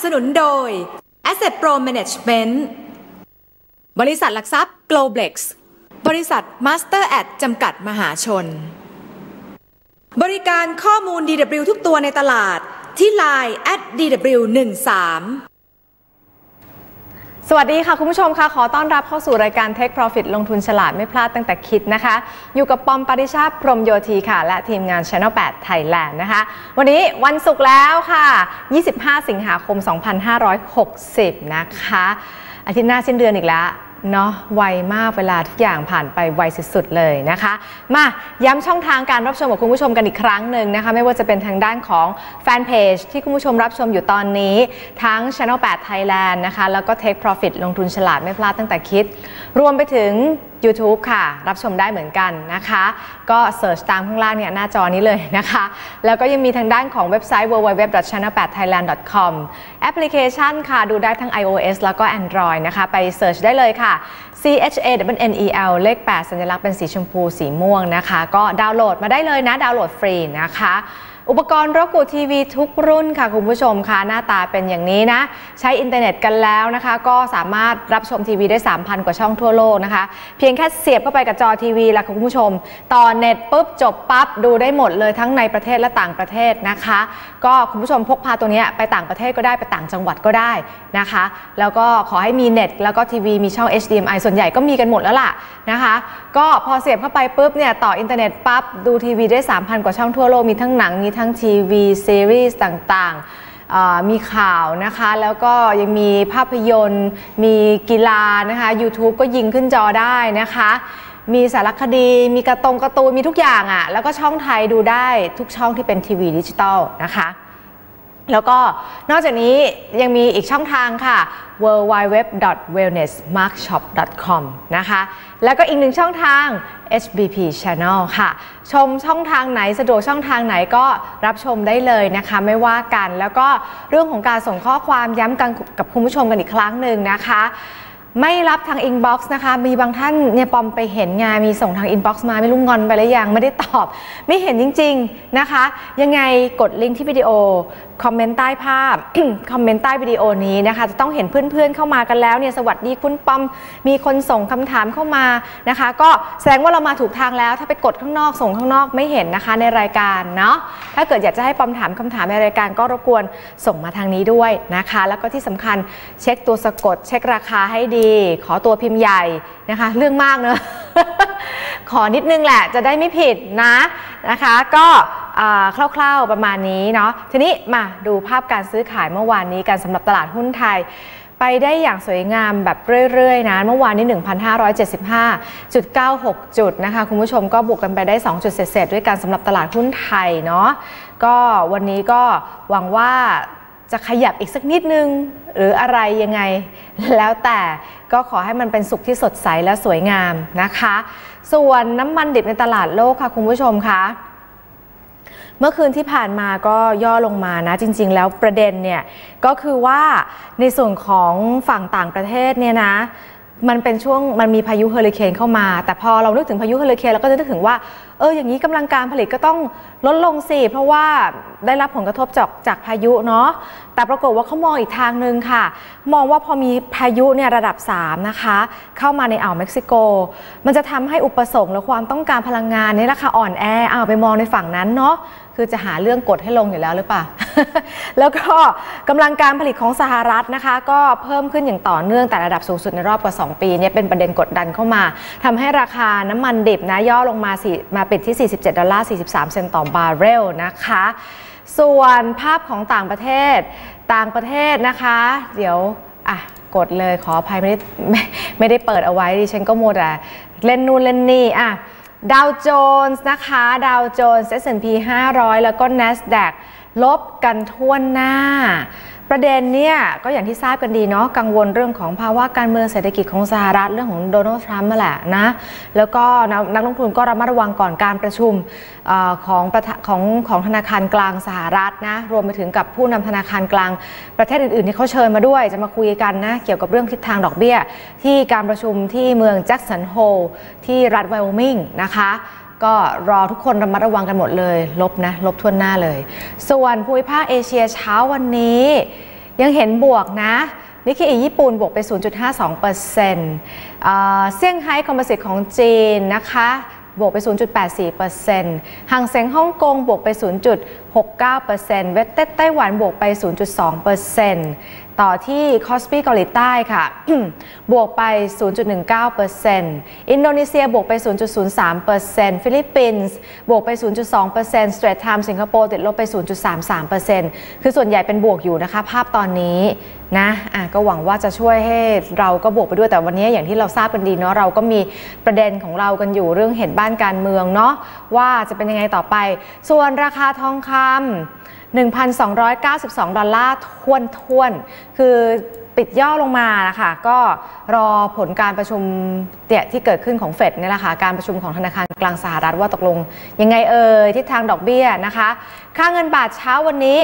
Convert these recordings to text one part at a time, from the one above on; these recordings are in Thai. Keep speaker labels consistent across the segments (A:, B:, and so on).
A: นุนโดย Asset Pro Management บริษัทหลักทรัพย์ Globlex บริษัท Master Ad จำกัดมหาชนบริการข้อมูล DW ทุกตัวในตลาดที่ Line @DW13
B: สวัสดีค่ะคุณผู้ชมค่ะขอต้อนรับเข้าสู่รายการ Take Profit ลงทุนฉลาดไม่พลาดตั้งแต่คิดนะคะอยู่กับปอมปริชาติพรหมโยธีค่ะและทีมงาน Channel 8 Thailand นะคะวันนี้วันศุกร์แล้วค่ะ25 สิงหาคม 2560 นะคะอาทิตย์หน้าสิ้นเดือนอีกแล้วเนาะไวมากเวลาทุกอย่างผ่านไปไวสุดๆเลยนะคะมาย้ำช่องทางการรับชมกับคุณผู้ชมกันอีกครั้งหนึ่งนะคะไม่ว่าจะเป็นทางด้านของแฟนเพจที่คุณผู้ชมรับชมอยู่ตอนนี้ทั้ง Channel 8 Thailand นะคะแล้วก็ Take Profit ลงทุนฉลาดไม่พลาดตั้งแต่คิดรวมไปถึง YouTube ค่ะรับชมได้เหมือนกันนะคะก็เสิร์ชตามข้างล่างเนี่ยหน้าจอนี้เลยนะคะแล้วก็ยังมีทางด้านของเว็บไซต์ www.channel8thailand.com แอปพลิเคชันค่ะดูได้ทั้ง iOS แล้วก็ Android นะคะไปเสิร์ชได้เลยค่ะ CHANNEL เลข 8 สัญลักษณ์เป็นสีชมพูสีม่วงนะคะก็ดาวน์โหลดมาได้เลยนะดาวน์โหลดฟรีนะคะอุปกรณ์รกูทีวีทุกรุ่นค่ะคุณผู้ชมค่ะหน้าตาเป็นอย่างนี้นะใช้อินเทอร์เน็ตกันแล้วนะคะก็สามารถรับชมทีวีได้ 3,000 กว่าช่องทั่วโลกนะคะเพียงแค่เสียบเข้าไปกับจอทีวีแล้วคุณผู้ชมต่อเน็ตปุ๊บจบปั๊บดูได้หมดเลยทั้งในประเทศและต่างประเทศนะคะก็คุณผู้ชมพกพาตัวนี้ไปต่างประเทศก็ได้ไปต่างจังหวัดก็ได้นะคะแล้วก็ขอให้มีเน็ตแล้วก็ทีวีมีช่อง HDMI ส่วนใหญ่ก็มีกันหมดแล้วล่ะนะคะก็พอเสียบเข้าไปปุ๊บเนี่ยต่ออินเทอร์เน็ตปั๊บดูทีวีได้ 3,000 กว่าช่องทั่วโลกมีทั้งหนังมีทั้งทีวีซีรีส์ต่างๆมีข่าวนะคะแล้วก็ยังมีภาพยนตร์มีกีฬานะคะ YouTube ก็ยิงขึ้นจอได้นะคะมีสารคดีมีการ์ตูนมีทุกอย่างอ่ะแล้วก็ช่องไทยดูได้ทุกช่องที่เป็นทีวีดิจิตอลนะคะแล้วก็นอกจากนี้ยังมีอีกช่องทางค่ะ www.wellnessmarkshop.com นะคะแล้วก็อีกหนึ่งช่องทาง HBP Channel ค่ะชมช่องทางไหนสะดวกช่องทางไหนก็รับชมได้เลยนะคะไม่ว่ากันแล้วก็เรื่องของการส่งข้อความย้ำกันกับคุณผู้ชมกันอีกครั้งหนึ่งนะคะไม่รับทางอินบ็อกซ์นะคะมีบางท่านเนี่ยปอมไปเห็นงานมีส่งทางอินบ็อกซ์มาไม่รู้งอนไปหรือยังไม่ได้ตอบไม่เห็นจริงๆนะคะยังไงกดลิงก์ที่วิดีโอคอมเมนต์ใต้ภาพ คอมเมนต์ใต้วิดีโอนี้นะคะจะต้องเห็นเพื่อนๆเข้ามากันแล้วเนี่ยสวัสดีคุณปอมมีคนส่งคำถามเข้ามานะคะก็แสดงว่าเรามาถูกทางแล้วถ้าไปกดข้างนอกส่งข้างนอกไม่เห็นนะคะในรายการเนาะถ้าเกิดอยากจะให้ปอมถามคำถามในรายการก็รบกวนส่งมาทางนี้ด้วยนะคะแล้วก็ที่สำคัญเช็คตัวสะกดเช็คราคาให้ดีขอตัวพิมพ์ใหญ่นะคะเรื่องมากเนอะ ขอนิดนึงแหละจะได้ไม่ผิดนะคะก็คร่าวๆประมาณนี้เนาะทีนี้มาดูภาพการซื้อขายเมื่อวานนี้กันสำหรับตลาดหุ้นไทยไปได้อย่างสวยงามแบบเรื่อยๆนะเมื่อวานนี้ 1,575.96 จุดนะคะคุณผู้ชมก็บวกกันไปได้2จุดเศษๆด้วยกันสำหรับตลาดหุ้นไทยเนาะก็วันนี้ก็หวังว่าจะขยับอีกสักนิดนึงหรืออะไรยังไงแล้วแต่ก็ขอให้มันเป็นสุขที่สดใสและสวยงามนะคะส่วนน้ำมันดิบในตลาดโลกค่ะคุณผู้ชมคะเมื่อคืนที่ผ่านมาก็ย่อลงมานะจริงๆแล้วประเด็นเนี่ยก็คือว่าในส่วนของฝั่งต่างประเทศเนี่ยนะมันเป็นช่วงมันมีพายุเฮอริเคนเข้ามาแต่พอเรานึกถึงพายุเฮอริเคนเราก็จะนึกถึงว่าอย่างนี้กำลังการผลิตก็ต้องลดลงสิเพราะว่าได้รับผลกระทบจากพายุเนาะแต่ปรากฏว่าเขามองอีกทางนึงค่ะมองว่าพอมีพายุเนี่ยระดับ3นะคะเข้ามาในอ่าวเม็กซิโกมันจะทำให้อุปสงค์และความต้องการพลังงานนี่ราคาอ่อนแอไปมองในฝั่งนั้นเนาะคือจะหาเรื่องกดให้ลงอยู่แล้วหรือเปล่า แล้วก็กำลังการผลิตของสหรัฐนะคะก็เพิ่มขึ้นอย่างต่อเนื่องแต่ระดับสูงสุดในรอบกว่า2ปีเนี่ยเป็นประเด็นกดดันเข้ามาทำให้ราคาน้ำมันดิบนะย่อลงมาปิดที่$47.43ต่อบาร์เรลนะคะส่วนภาพของต่างประเทศนะคะเดี๋ยวกดเลยขออภัยไม่ได้เปิดเอาไว้ดิฉันก็มัวแต่เล่นนู่นเล่นนี่ดาวโจนส์นะคะดาวโจนส์ S&P 500แล้วก็ NASDAQ ลบกันทั่วหน้าประเด็นเนี่ยก็อย่างที่ทราบกันดีเนาะกังวลเรื่องของภาวะการเมืองเศรษฐกิจของสหรัฐเรื่องของโดนัลด์ทรัมป์มาแหละนะแล้วก็นักลงทุนก็ระมัดระวังก่อนการประชุมของธนาคารกลางสหรัฐนะรวมไปถึงกับผู้นำธนาคารกลางประเทศอื่นๆที่เขาเชิญมาด้วยจะมาคุยกันนะเกี่ยวกับเรื่องทิศทางดอกเบี้ยที่การประชุมที่เมืองแจ็คสันโฮลที่รัฐไวโอมิงนะคะก็รอทุกคนระมัดระวังกันหมดเลยลบทั่วหน้าเลยส่วนภูมิภาคเอเชียเช้าวันนี้ยังเห็นบวกนะนิกเกอิญี่ปุ่นบวกไป 0.52%เซี่ยงไฮ้คอมโพสิตของจีนนะคะบวกไป 0.84% หังเส็งฮ่องกงบวกไป 0.69% เวสเต็ดไต้หวันบวกไป 0.2%ต่อที่คอสปีเกาหลีใต้ค่ะ บวกไป 0.19% อินโดนีเซียบวกไป 0.03% ฟิลิปปินส์บวกไป 0.2% Straits Times สิงคโปร์ติดลบไป 0.33% คือส่วนใหญ่เป็นบวกอยู่นะคะภาพตอนนี้นะก็หวังว่าจะช่วยให้เราก็บวกไปด้วยแต่วันนี้อย่างที่เราทราบกันดีเนาะเราก็มีประเด็นของเรากันอยู่เรื่องเหตุบ้านการเมืองเนาะว่าจะเป็นยังไงต่อไปส่วนราคาทองคำ 1,292 ดอลลาร์ท้วนคือปิดย่อลงมานะคะก็รอผลการประชุมที่เกิดขึ้นของเฟดนี่แหละค่ะการประชุมของธนาคารกลางสหรัฐว่าตกลงยังไงทิศทางดอกเบี้ยนะคะค่าเงินบาทเช้าวันนี้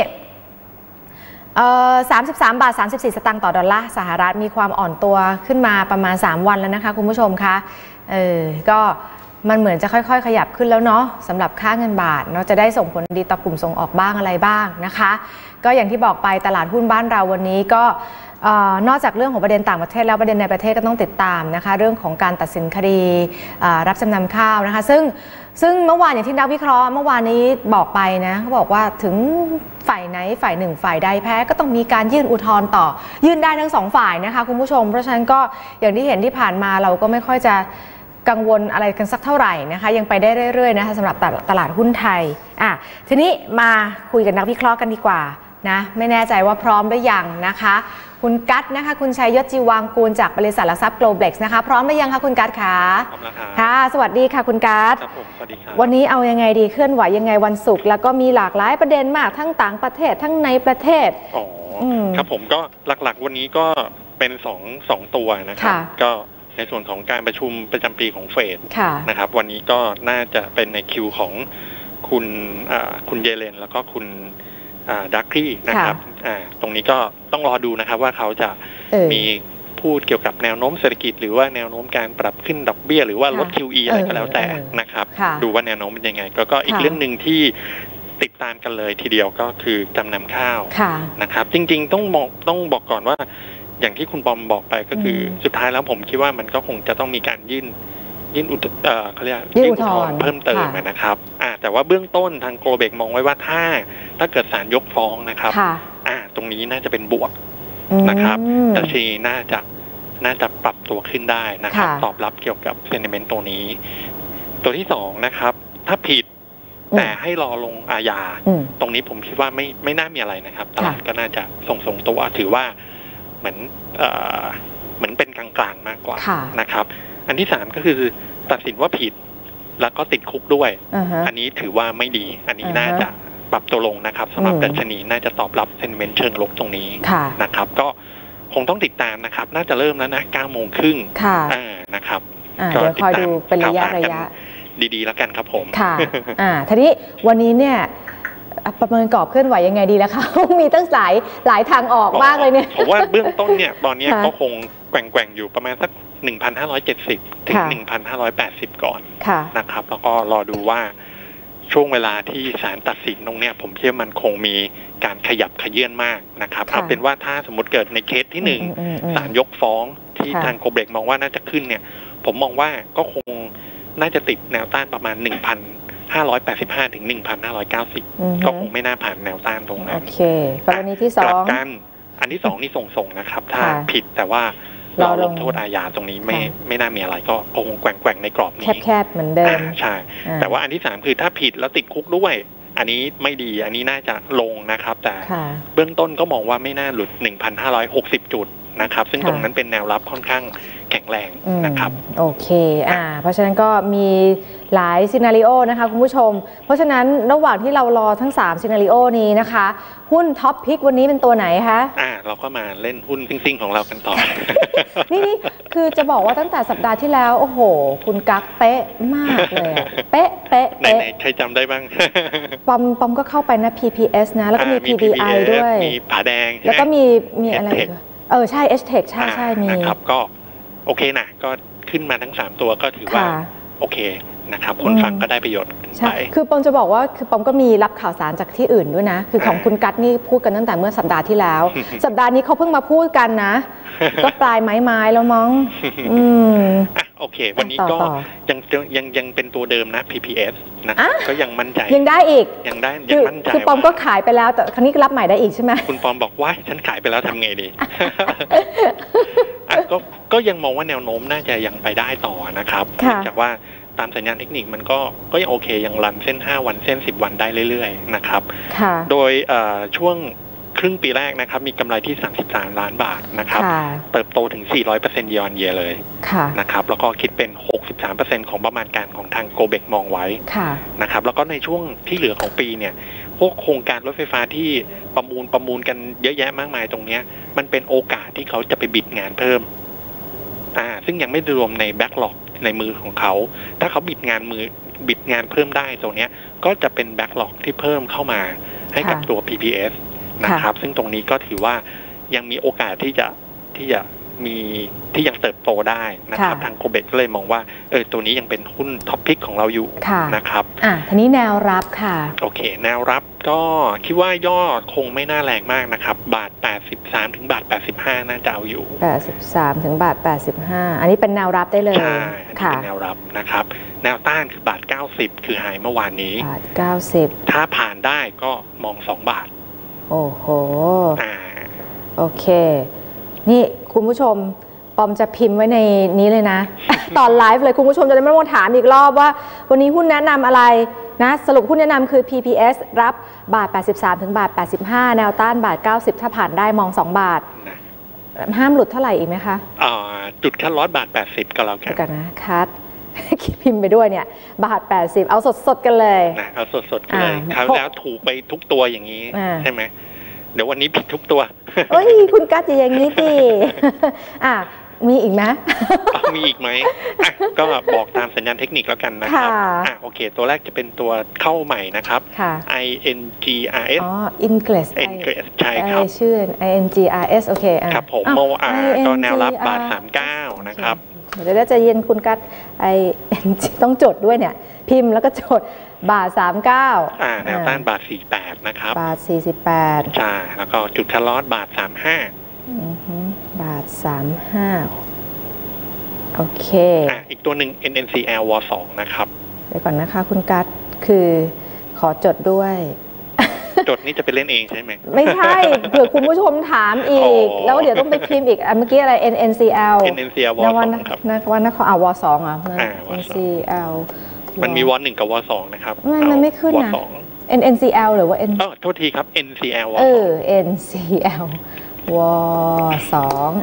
B: 33 บาท 34 สตางค์ต่อดอลลาร์สหรัฐมีความอ่อนตัวขึ้นมาประมาณ3วันแล้วนะคะคุณผู้ชมคะก็มันเหมือนจะค่อยๆขยับขึ้นแล้วเนาะสำหรับค่าเงินบาทเนาะจะได้ส่งผลดีต่อกลุ่มส่งออกบ้างอะไรบ้างนะคะก็อย่างที่บอกไปตลาดหุ้นบ้านเราวันนี้ก็นอกจากเรื่องของประเด็นต่างประเทศแล้วประเด็นในประเทศก็ต้องติดตามนะคะเรื่องของการตัดสินคดีรับจำนำข้าวนะคะซึ่งเมื่อวานอย่างที่นักวิเคราะห์เมื่อวานนี้บอกไปนะเขาบอกว่าถึงฝ่ายไหนฝ่ายหนึ่งฝ่ายใดแพ้ก็ต้องมีการยื่นอุทธรณ์ต่อยื่นได้ทั้งสองฝ่ายนะคะคุณผู้ชมเพราะฉะนั้นก็อย่างที่เห็นที่ผ่านมาเราก็ไม่ค่อยจะกังวลอะไรกันสักเท่าไหร่นะคะยังไปได้เรื่อยๆนะคะสำหรับตลาดหุ้นไทยทีนี้มาคุยกับนักวิเคราะห์กันดีกว่านะไม่แน่ใจว่าพร้อมหรือยังนะคะคุณกัตนะคะคุณชัยยศจีวางกูลจากบริษัทหลักทรัพย์ Globlex นะคะพร้อมหรือยังคะคุณกัตคะ
C: พร้อมแล้ว
B: ค่ะสวัสดีค่ะคุณกัต
C: ครับผมสวัสดีครับ
B: วันนี้เอายังไงดีเคลื่อนไหวยังไงวันศุกร์แล้วก็มีหลากหลายประเด็นมากทั้งต่างประเทศทั้งในประเทศ
C: ครับผมก็หลักๆวันนี้ก็เป็นสองตัวนะครับก็ในส่วนของการประชุมประจำปีของเฟดนะครับวันนี้ก็น่าจะเป็นในคิวของคุณเยเลนแล้วก็คุณดักกี้นะครับตรงนี้ก็ต้องรอดูนะครับว่าเขาจะมีพูดเกี่ยวกับแนวโน้มเศรษฐกิจหรือว่าแนวโน้มการปรับขึ้นดอกเบี้ยหรือว่าลด QE อะไรก็แล้วแต่นะครับดูว่าแนวโน้มเป็นยังไงก็อีกเรื่องหนึ่งที่ติดตามกันเลยทีเดียวก็คือจำนำข้าวนะครับจริงๆต้องบอกก่อนว่าอย่างที่คุณบอมบอกไปก็คือสุดท้ายแล้วผมคิดว่ามันก็คงจะต้องมีการยื่นเขาเรียกยื่นอุทธรณ์เพิ่มเติมนะครับแต่ว่าเบื้องต้นทางโกลเบกมองไว้ว่าถ้าเกิดศาลยกฟ้องนะครับตรงนี้น่าจะเป็นบวกนะครับดัชนีน่าจะปรับตัวขึ้นได้นะครับตอบรับเกี่ยวกับเซนิเมนต์ตัวนี้ตัวที่2นะครับถ้าผิดแต่ให้รอลงอาญาตรงนี้ผมคิดว่าไม่น่ามีอะไรนะครับตลาดก็น่าจะส่งตัวถือว่าเหมือนเป็นกลางๆมากกว่านะครับอันที่3ก็คือตัดสินว่าผิดแล้วก็ติดคุกด้วยอันนี้ถือว่าไม่ดีอันนี้น่าจะปรับตัวลงนะครับสำหรับดัชนีน่าจะตอบรับเซนติเมนต์เชิงลบตรงนี้นะครับก็คงต้องติดตามนะครับน่าจะเริ่มแล้วนะ 9:30 น.นะครับ
B: เดี๋ยวคอยดูเป็นระยะ
C: ดีๆแล้วกันครับผม
B: ค่ะทีนี้วันนี้เนี่ยประเมินกรอบเคลื่อนไหวยังไงดีแล้วคะมีตั้งหลายทางออกมากเลยเนี่ย
C: ผมว่าเบื้องต้นเนี่ยตอนนี้ก็คงแกว่งอยู่ประมาณสัก 1,570 ถึง 1,580 ก่อนนะครับแล้วก็รอดูว่าช่วงเวลาที่ศาลตัดสินตรงเนี้ยผมเชื่อมันคงมีการขยับขยื่นมากนะครับเอาเป็นว่าถ้าสมมติเกิดในเคสที่1ศาลยกฟ้องที่ทางโกลเบกมองว่าน่าจะขึ้นเนี่ยผมมองว่าก็คงน่าจะติดแนวต้านประมาณ 1,585 ถึง 1,590 ก็คงไม่น่าผ่านแนวต้านตรงนั้น
B: โอเคกรณีที่2
C: อันที่2นี่ส่งนะครับถ้าผิดแต่ว่าเราลงโทษอาญาตรงนี้ไม่น่ามีอะไรก็คงแกว่งในกรอบนี้
B: แคบๆเหมือนเดิม
C: ใช่แต่ว่าอันที่3คือถ้าผิดแล้วติดคุกด้วยอันนี้ไม่ดีอันนี้น่าจะลงนะครับแต่เบื้องต้นก็มองว่าไม่น่าหลุด 1,560 จุดนะครับซึ่งตรงนั้นเป็นแนวรับค่อนข้างแข็งแรงนะครับ
B: โอเคเพราะฉะนั้นก็มีหลายซีนาริโอนะคะคุณผู้ชมเพราะฉะนั้นระหว่างที่เรารอทั้ง3ซีนาริโอนี้นะคะหุ้นท็อปพิกวันนี้เป็นตัวไหนคะ
C: เราก็มาเล่นหุ้นซิ่งๆของเรากันต่อ
B: นี่คือจะบอกว่าตั้งแต่สัปดาห์ที่แล้วโอ้โหคุณกั๊กเป๊ะมากเลยเป๊ะ
C: ไหนใครจำได้บ้าง
B: ปอมก็เข้าไปนะ PPS นะแล้วก็มี PDI ด้วย
C: มีผาแดง
B: แล้วก็มีอะไรใช่ H-Tech ใช่มี
C: นะครับก็โอเคนะก็ขึ้นมาทั้ง3ตัวก็ถือว่าโอเคนะครับคนฟังก็ได้ประโยชน์ใช่
B: คือปอมจะบอกว่าคือปอมก็มีรับข่าวสารจากที่อื่นด้วยนะคือของคุณกัตนี่พูดกันตั้งแต่เมื่อสัปดาห์ที่แล้ว สัปดาห์นี้เขาเพิ่งมาพูดกันนะ ก็ปลายไม้แล้วมั้ง
C: โอเควันนี้ก็ยังเป็นตัวเดิมนะ PPS นะก็ยังมั่นใจ
B: ยังได้อีก
C: ยังมั่นใจ
B: คือปอมก็ขายไปแล้วแต่ครั้นี้ก็รับใหม่ได้อีกใช่ไหม
C: คุณปอมบอกว่าฉันขายไปแล้วทำไงดีก็ยังมองว่าแนวโน้มน่าจะยังไปได้ต่อนะครับเนื่องจากว่าตามสัญญาณเทคนิคมันก็ยังโอเคยังรันเส้น5วันเส้น10วันได้เรื่อยๆนะครับโดยช่วงครึ่งปีแรกนะครับมีกำไรที่33ล้านบาทนะครับเติบโตถึง 400% year on year เลยนะครับแล้วก็คิดเป็น 63% ของประมาณการของทางโกเบกมองไว้นะครับแล้วก็ในช่วงที่เหลือของปีเนี่ยพวกโครงการรถไฟฟ้าที่ประมูลกันเยอะแยะมากมายตรงนี้มันเป็นโอกาสที่เขาจะไปบิดงานเพิ่มซึ่งยังไม่รวมในแบ็คล็อกในมือของเขาถ้าเขาบิดงานเพิ่มได้ตรงนี้ก็จะเป็นแบ็คล็อกที่เพิ่มเข้ามาให้กับตัว PPS นะครับซึ่งตรงนี้ก็ถือว่ายังมีโอกาสที่ยังเติบโตได้นะครับทางโกเบกก็เลยมองว่าตัวนี้ยังเป็นหุ้นท็อปพิกของเราอยู่นะครับ
B: ทีนี้แนวรับค่ะ
C: โอเคแนวรับก็คิดว่าย่อคงไม่น่าแรงมากนะครับบาท83ถึงบาท85น่าจะเอาอยู่
B: 83ถึงบาท85อันนี้เป็นแนวรับได้เลย
C: ใช่เป็นแนวรับนะครับแนวต้านคือบาท90คือไฮเมื่อวานนี้
B: บาท90
C: ถ้าผ่านได้ก็มอง2บาท
B: โอ้โหโอเคนี่คุณผู้ชมปอมจะพิมพ์ไว้ในนี้เลยนะ ตอนไลฟ์เลยคุณผู้ชมจะได้ไม่ต้องถามอีกรอบว่าวันนี้หุ้นแนะนำอะไรนะสรุปหุ้นแนะนำคือ PPS รับบาท83ถึงบาท85แนวต้านบาท90ถ้าผ่านได้มอง2บาทห้ามหลุดเท่าไหร่อีกไหมคะ
C: จุดคัดลอสบาท80ก็แล้ว
B: กันนะคัดพิมพ์ไปด้วยเนี่ยบาท80เอาสดๆกันเลย
C: เอาสดๆกันเลยคราวแล้วถูกไปทุกตัวอย่างนี้ใช่ไหมเดี๋ยววันนี้ผิดทุกตัว
B: เอ้ยคุณกั๊ดจะอย่างนี้ดิมีอีกไหม
C: มีอีกไหมก็บอกตามสัญญาณเทคนิคแล้วกันนะครับโอเคตัวแรกจะเป็นตัวเข้าใหม่นะครับ INGRS
B: Ingress
C: ใช่ครับ
B: ชื่อ INGRS โอเค
C: ครับผมโมก็แนวรับบาท39นะครับ
B: เดี๋ยวจะเย็นคุณกั๊ดต้องจดด้วยเนี่ยพิมพ์แล้วก็จดบาท39
C: แนวต้านบาท48นะครับ
B: บาท48
C: ใช่แล้วก็จุดคัดลอสบาท35
B: บาท35โอเค
C: อีกตัวหนึ่ง NNCL W2 นะครับ
B: เดี๋ยวก่อนนะคะคุณกั๊ดคือขอจดด้วย
C: จดนี่จะไปเล่นเองใช่ไหม
B: ไม่ใช่เผื่อคุณผู้ชมถามอีกแล้วเดี๋ยวต้องไปพิมพ์อีกเมื่อกี้อะไร NNCL
C: W2 ครับ
B: วันนครW2 NNCL
C: มันมีW1 กับW2 นะครับ
B: มันไม่ขึ้นนะ NNCL หรือว่า
C: โทษทีครับ NCL
B: W2 NCL W2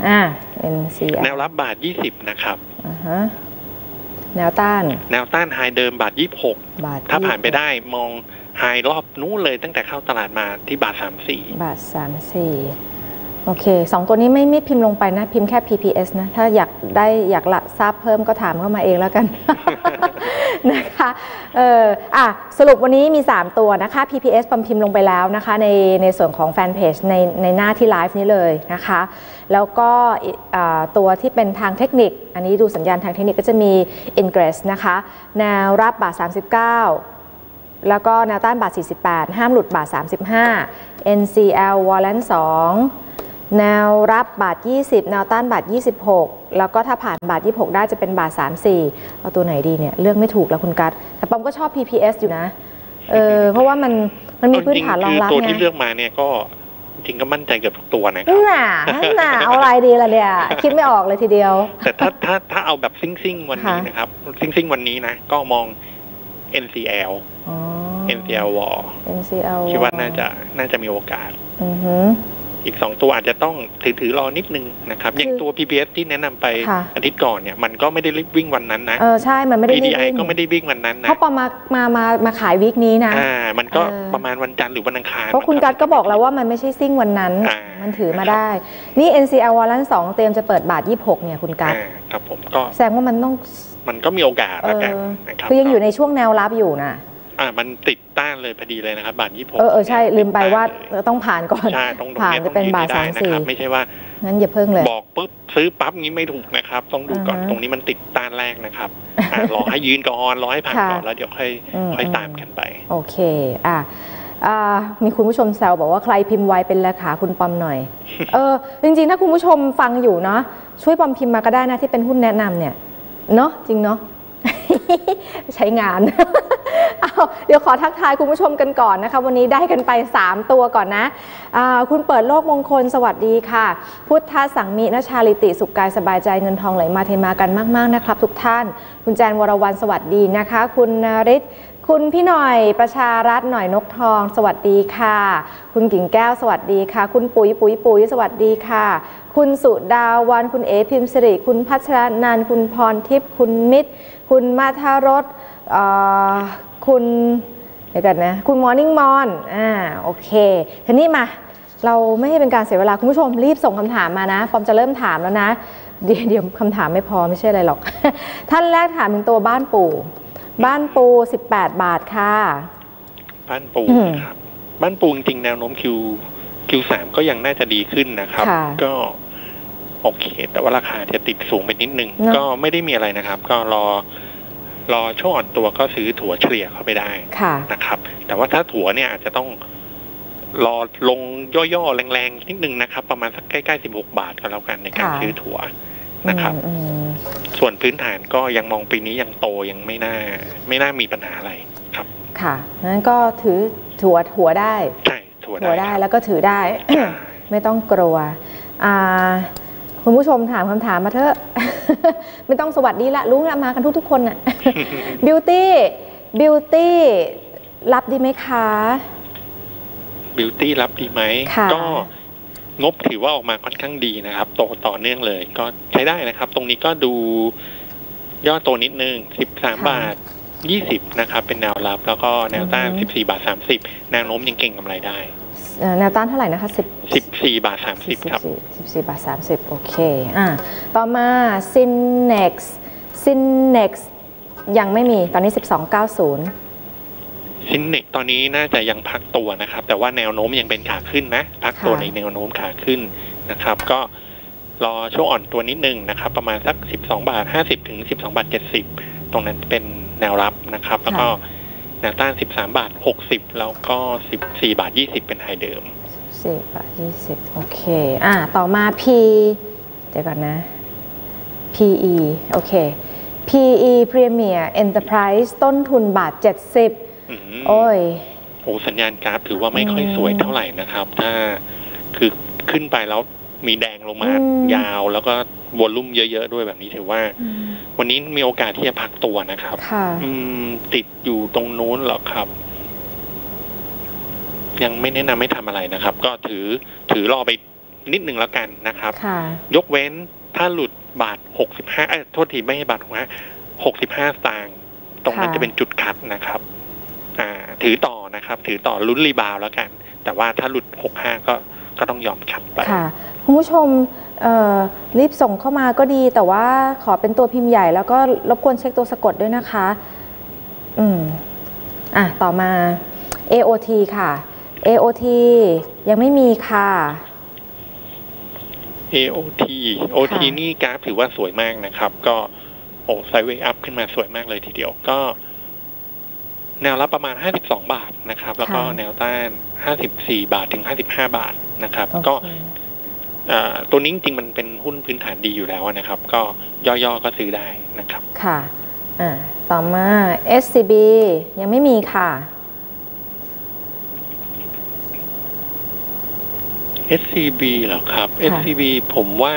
B: NCL
C: แนวรับบาท20นะครับ
B: แนวต้
C: านไฮเดิมบาท26ถ้าผ่านไปได้มองไฮรอบนู้นเลยตั้งแต่เข้าตลาดมาที่บาท34
B: บาท34โอเค2ตัวนี้ไม่พิมพ์ลงไปนะพิมพ์แค่ PPS นะถ้าอยากทราบเพิ่มก็ถามเข้ามาเองแล้วกันนะคะสรุปวันนี้มี3ตัวนะคะ PPS ปอมพิมพ์ลงไปแล้วนะคะในส่วนของแฟนเพจในหน้าที่ไลฟ์นี้เลยนะคะแล้วก็ตัวที่เป็นทางเทคนิคอันนี้ดูสัญญาณทางเทคนิคก็จะมี Ingress นะคะแนวรับบาท39แล้วก็แนวต้านบาท48ห้ามหลุดบาท35 NCL Warrant 2แนวรับบาท20แนวต้านบาท26แล้วก็ถ้าผ่านบาท26ได้จะเป็นบาท34เอาตัวไหนดีเนี่ยเลือกไม่ถูกแล้วคุณกั๊ดแต่ปอมก็ชอบ PPS อยู่นะเพราะว่ามันมีพื้นฐานรองรับ
C: ตัวที่เลือกมาเนี่ยก็จริงก็มั่นใจเกือบทุกตัวนะครับ
B: เอาอะไรดีล่ะเนี่ยคิดไม่ออกเลยทีเดียว
C: แต่ถ้าเอาแบบซิ่งวันนี้นะครับซิ่งวันนี้นะก็มอง NCL NCL War คิดว่าน่าจะมีโอกาสอีก2ตัวอาจจะต้องถือรอนิดนึงนะครับอย่างตัว PPS ที่แนะนำไปอาทิตย์ก่อนเนี่ยมันก็ไม่ได้วิ่งวันนั้นนะ
B: ใช่มันไม่ได้วิ่ง
C: PDI ก็ไม่ได้วิ่งวันนั้นนะ
B: เพราะมาขายวีคนี้นะ
C: มันก็ประมาณวันจันทร์หรือวันอังคาร
B: เพราะคุณกั๊ดก็บอกแล้วว่ามันไม่ใช่ซิ่งวันนั้นมันถือมาได้นี่ NCL Warrant 2เตรียมจะเปิดบาท26เนี่ยคุณกั๊ด
C: ครับผมก็
B: แสดงว่ามันก็
C: มีโอกาสแล้วกันนะครับ
B: คือยังอยู่ในช่วงแนวรับอยู่นะ
C: มันติดต้านเลยพอดีเลยนะครับบาท26
B: ใช่ลืมไปว่าต้องผ่านก่อน
C: ใช่ต้อง
B: ผ่านจะเป็นบาท34
C: ไม่ใช่ว่า
B: งั้นอย่าเพิ่งเลย
C: บอกปุ๊บซื้อปั๊บงี้ไม่ถูกนะครับต้องดูก่อนตรงนี้มันติดต้านแรกนะครับรอให้ยืนก่อนรอให้ผ่านก่อนแล้วเดี๋ยวค่อยตามกันไป
B: โอเคมีคุณผู้ชมแซวบอกว่าใครพิมพ์ไวเป็นราคาคุณปอมหน่อยจริงๆถ้าคุณผู้ชมฟังอยู่เนาะช่วยปอมพิมพ์มาก็ได้นะที่เป็นหุ้นแนะนำเนี่ยเนาะจริงเนาะ ใช้งาน เดี๋ยวขอทักทายคุณผู้ชมกันก่อนนะคะวันนี้ได้กันไป3ตัวก่อนนะคุณเปิดโลกมงคลสวัสดีค่ะพุทธสังมินชาลิติสุขกายสบายใจเงินทองไหลมาเทมากันมากๆนะครับทุกท่านคุณแจนวรวรรณสวัสดีนะคะคุณนฤทธิ์คุณพี่หน่อยประชารัตน์หน่อยนกทองสวัสดีค่ะคุณกิ่งแก้วสวัสดีค่ะคุณปุ๋ยสวัสดีค่ะคุณสุดาวันคุณเอพิมพ์สิริคุณพัชรนันท์คุณพรทิพย์คุณมิตรคุณมาทารสคุณเดี๋ยวกันนะคุณมอร์นิ่งมอนโอเคทีนี้มาเราไม่ให้เป็นการเสียเวลาคุณผู้ชมรีบส่งคำถามมานะปอมจะเริ่มถามแล้วนะเดี๋ยวคำถามไม่พอไม่ใช่อะไรหรอก ท่านแรกถามถึงตัวบ้านปู18 บาทค่ะ
C: บ้านปูครับบ้านปูจริงๆแนวโน้ม Q3 ก็ยังน่าจะดีขึ้นนะครับก็โอเคแต่ว่าราคาจะติดสูงไปนิดนึงก็ไม่ได้มีอะไรนะครับก็รอช่วงอ่อนตัวก็ซื้อถั่วเฉลี่ยเข้าไปได้นะครับแต่ว่าถ้าถั่วเนี่ยอาจจะต้องรอลงย่อๆแรงๆนิดนึงนะครับประมาณสักใกล้ๆ16 บาทก็แล้วกันในการซื้อถั่วนะครับส่วนพื้นฐานก็ยังมองปีนี้ยังโตยังไม่น่ามีปัญหาอะไรครับ
B: ค่ะงั้นก็ถือถั่วได้
C: ใช่ถั่วได้
B: แล้วก็ถือได้ ไม่ต้องกลัวคุณผู้ชมถามคำถามมาเถอะ ไม่ต้องสวัสดีละรู้ละมากันทุกคนน่ะ บิวตี้รับดีไหมคะ
C: บิวตี้รับดีไหมก็งบถือว่าออกมาค่อนข้างดีนะครับโตต่อเนื่องเลยก็ใช้ได้นะครับตรงนี้ก็ดูย่อโตนิดนึง13 บาท 20นะครับเป็นแนวรับแล้วก็แนวต้าน14 บาท 30แนวโน้มยังเก่งกำไรได้
B: แนวต้านเท่าไหร่นะคะ
C: 14 บาท 30ครับ
B: 14 บาท 30โอเคต่อมา Synex ยังไม่มีตอนนี้12.90
C: ซินเน็กตอนนี้น่าจะยังพักตัวนะครับแต่ว่าแนวโน้มยังเป็นขาขึ้นนะพักตัวในแนวโน้มขาขึ้นนะครับก็รอช่วงอ่อนตัวนิดนึงนะครับประมาณสัก12 บาท 50ถึง12 บาท 70ตรงนั้นเป็นแนวรับนะครับแล้วก็แนวต้าน13 บาท 60แล้วก็14 บาท 20เป็นไฮเดิม
B: 14 บาท 20โอเคต่อมา เดี๋ยวก่อนนะ PE โอเค PE Premier Enterprise ต้นทุนบาท70โอ้ย
C: สัญญาณกราฟถือว่าไม่ค่อยสวยเท่าไหร่นะครับถ้าคือขึ้นไปแล้วมีแดงลงมายาวแล้วก็วอลลุ่มเยอะๆด้วยแบบนี้ถือว่าวันนี้มีโอกาสที่จะพักตัวนะครับติดอยู่ตรงนู้นหรอครับยังไม่แนะนำให้ทำอะไรนะครับก็ถือรอไปนิดนึงแล้วกันนะครับยกเว้นถ้าหลุดบาท65โทษทีไม่ให้บาท65 สตางค์ตรงนั้นจะเป็นจุดคัดนะครับถือต่อนะครับถือต่อลุ้นรีบาวแล้วกันแต่ว่าถ้าหลุด65ก็ต้องยอมคัดไป
B: ค่ะคุณผู้ชมรีบส่งเข้ามาก็ดีแต่ว่าขอเป็นตัวพิมพ์ใหญ่แล้วก็รบกวนเช็คตัวสะกดด้วยนะคะต่อมา AOT ค่ะ AOT ยังไม่มีค่ะ
C: AOT นี่กราฟถือว่าสวยมากนะครับก็ไซด์เวย์อัพขึ้นมาสวยมากเลยทีเดียวก็แนวรับประมาณ52 บาทนะครับแล้วก็แนวต้าน54 บาทถึง55 บาทนะครับก็ตัวนี้จริงๆมันเป็นหุ้นพื้นฐานดีอยู่แล้วนะครับก็ย่อๆก็ซื้อได้นะครับ
B: ค่ะต่อมา SCB ยังไม่มีค่ะ
C: SCB เหรอครับ SCB ผมว่า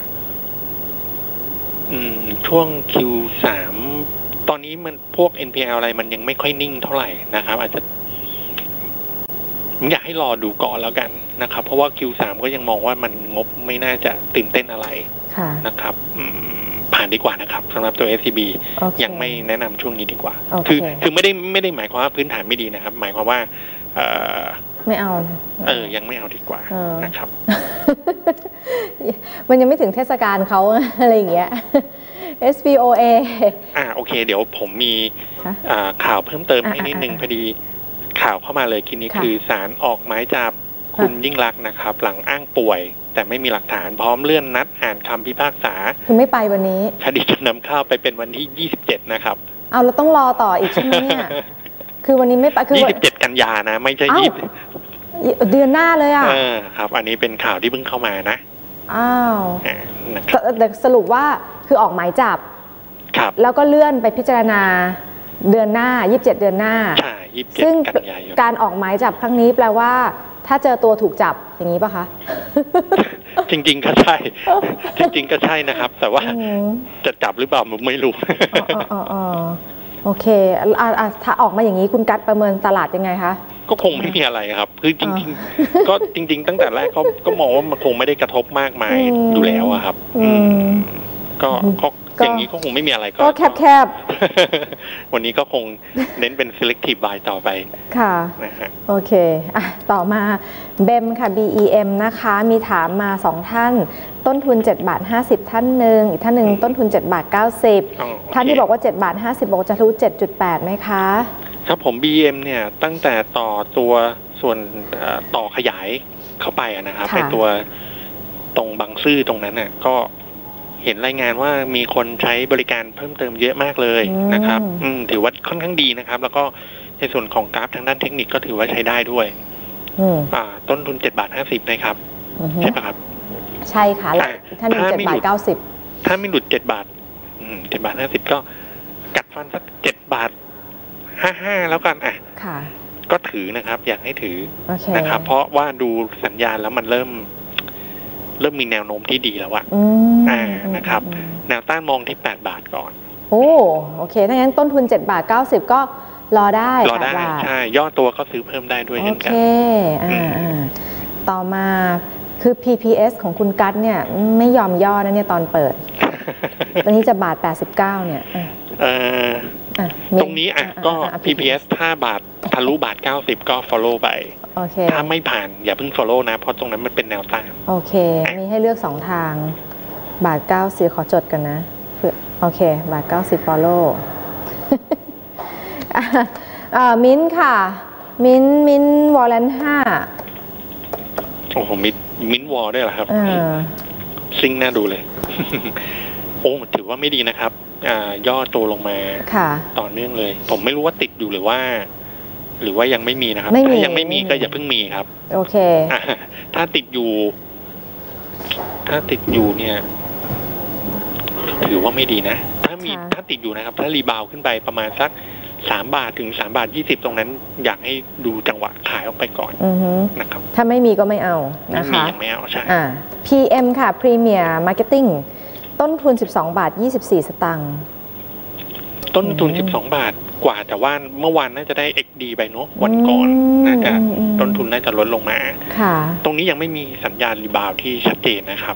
C: ช่วง Q3 ตอนนี้มันพวก NPL อะไรมันยังไม่ค่อยนิ่งเท่าไหร่นะครับอาจจะผมอยากให้รอดูก่อนแล้วกันนะครับเพราะว่า Q3 ก็ยังมองว่ามันงบไม่น่าจะตื่นเต้นอะไรนะครับผ่านดีกว่านะครับสำหรับตัว SCB ยังไม่แนะนำช่วงนี้ดีกว่าคือไม่ได้หมายความว่าพื้นฐานไม่ดีนะครับหมายความว่า
B: ไม่เอา
C: ยังไม่เอาดีกว่านะครับ
B: มันยังไม่ถึงเทศกาลเขาอะไรอย่างเงี้ย SVOA
C: โอเคเดี๋ยวผมมีข่าวเพิ่มเติมให้นิดนึงพอดีข่าวเข้ามาเลยทีนี้คือศาลออกหมายจับคุณยิ่งลักษณ์นะครับหลังอ้างป่วยแต่ไม่มีหลักฐานพร้อมเลื่อนนัดอ่านคำพิพากษา
B: คือไม่ไปวันนี้
C: คดีจำนำข้าวไปเป็นวันที่27นะครับ
B: เอาเราต้องรอต่ออีกใช่ไหมเนี่ยคือวันนี้ไม่ไปคือ
C: 27กันยานะไม่ใช่
B: เดือนหน้าเลย
C: ครับอันนี้เป็นข่าวที่เพิ่งเข้ามานะ
B: แต่สรุปว่าคือออกหมายจับแล้วก็เลื่อนไปพิจารณาเดือนหน้า27เดือนหน้า
C: ใช่27
B: ซึ่ง
C: กันยายน
B: การออกหมายจับครั้งนี้แปลว่าถ้าเจอตัวถูกจับอย่างนี้ป่ะคะ
C: จริงๆก็ใช่จริงๆก็ใช่นะครับแต่ว่าจะจับหรือเปล่าผมไม่รู้
B: โอเคถ้าออกมาอย่างนี้คุณกัดประเมินตลาดยังไงคะ
C: ก็คงไม่มีอะไรครับคือจริงๆก็จริงๆตั้งแต่แรกก็มองว่ามันคงไม่ได้กระทบมากมายอยู่แล้วครับก็อย่างนี้ก็คงไม่มีอะไร
B: ก็แคบ
C: วันนี้ก็คงเน้นเป็น selective buy ต่อไป
B: ค่ะโอเคต่อมาเบมค่ะ BEM นะคะมีถามมา2ท่านต้นทุน7.50 ท่านหนึ่งอีกท่านหนึ่งต้นทุน7.90 ท่านที่บอกว่า7.50 บอกจะทะลุ 7.8 ไหมคะ
C: ครับผม BEM เนี่ยตั้งแต่ต่อตัวส่วนต่อขยายเข้าไปนะครับไปตัวตรงบางซื่อตรงนั้นน่ะก็เห็นรายงานว่ามีคนใช้บริการเพิ่มเติมเยอะมากเลยนะครับถือว่าค่อนข้างดีนะครับแล้วก็ในส่วนของกราฟทางด้านเทคนิคก็ถือว่าใช้ได้ด้วยต้นทุน7.50นะครับใช่ปะครับ
B: ใช่ค่ะท่าน7.90
C: ถ้าไม่หลุด7.50ก็กัดฟันสัก7.55แล้วกัน
B: ค่ะ
C: ก็ถือนะครับอยากให้ถือนะครับเพราะว่าดูสัญญาณแล้วมันเริ่มมีแนวโน้มที่ดีแล้วนะครับแนวต้านมองที่8 บาทก่อน
B: โอเคถ้างั้นต้นทุน7.90 ก็รอได้
C: ใช่ย่อตัวก็ซื้อเพิ่มได้ด้วยเช่นกัน
B: โอเคต่อมาคือ PPS ของคุณกั๊ดเนี่ยไม่ยอมย่อนะเนี่ยตอนเปิดตอนนี้จะ1.89 เนี่ย
C: ตรงนี้ก็ PPS 5 บาททะลุ1.90 ก็ follow ไปถ้าไม่ผ่านอย่าเพิ่ง follow นะเพราะตรงนั้นมันเป็นแนวต้าน
B: โอเคมีให้เลือก2ทาง1.90ขอจดกันนะโอเค1.90 follow มิ้นค่ะมิ้นวอลเลน5
C: โอ้โหมิ้นวอลได้เหรอครับซิงน่าดูเลยโอ้ถือว่าไม่ดีนะครับย่อตัวลงมาต่อเนื่องเลยผมไม่รู้ว่าติดอยู่หรือว่ายังไม่มีนะครับถ้ายังไม่มีก็อย่าเพิ่งมีครับ
B: โอเค
C: ถ้าติดอยู่เนี่ยถือว่าไม่ดีนะถ้าติดอยู่นะครับถ้ารีบาวขึ้นไปประมาณสัก3 บาทถึง3.20 ตรงนั้นอยากให้ดูจังหวะขายออกไปก่อนนะครับ
B: ถ้าไม่มีก็ไม่เอานะคะ
C: ไม่เอาใช่
B: PM ค่ะ Premier Marketing ต้นทุน12.24 สตางค์
C: ต้นทุน12 บาทกว่าแต่ว่าเมื่อวานน่าจะได้ XD ไปเนาะวันก่อนน่าจะต้นทุนน่าจะลดลงมาตรงนี้ยังไม่มีสัญญาณรีบาวที่ชัดเจนนะครับ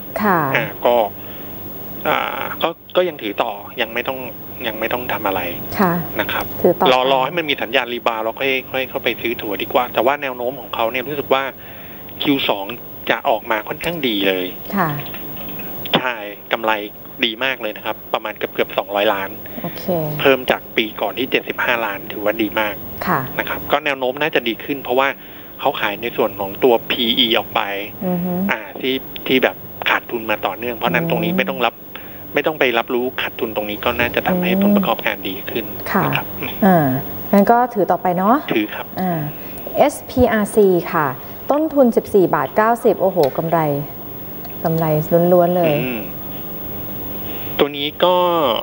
C: ก็ยังถือต่อยังไม่ต้องทำอะไรนะครับรอให้มันมีสัญญาณรีบาวเราค่อยเข้าไปซื้อถั่วดีกว่าแต่ว่าแนวโน้มของเขาเนี่ยรู้สึกว่า Q2 จะออกมาค่อนข้างดีเลยใช่กำไรดีมากเลยนะครับประมาณเกือบ200 ล้านเพิ่มจากปีก่อนที่75 ล้านถือว่าดีมากนะครับก็แนวโน้มน่าจะดีขึ้นเพราะว่าเขาขายในส่วนของตัว PE ออกไปที่แบบขาดทุนมาต่อเนื่องเพราะนั้นตรงนี้ไม่ต้องไปรับรู้ขาดทุนตรงนี้ก็น่าจะทำให้ผลประกอบการดีขึ้นนะครับ
B: งั้นก็ถือต่อไปเนาะ
C: ถือครับ
B: SPRC ค่ะต้นทุน14.90 โอ้โหกำไรล้วนๆเลย
C: ตัวนี้ก็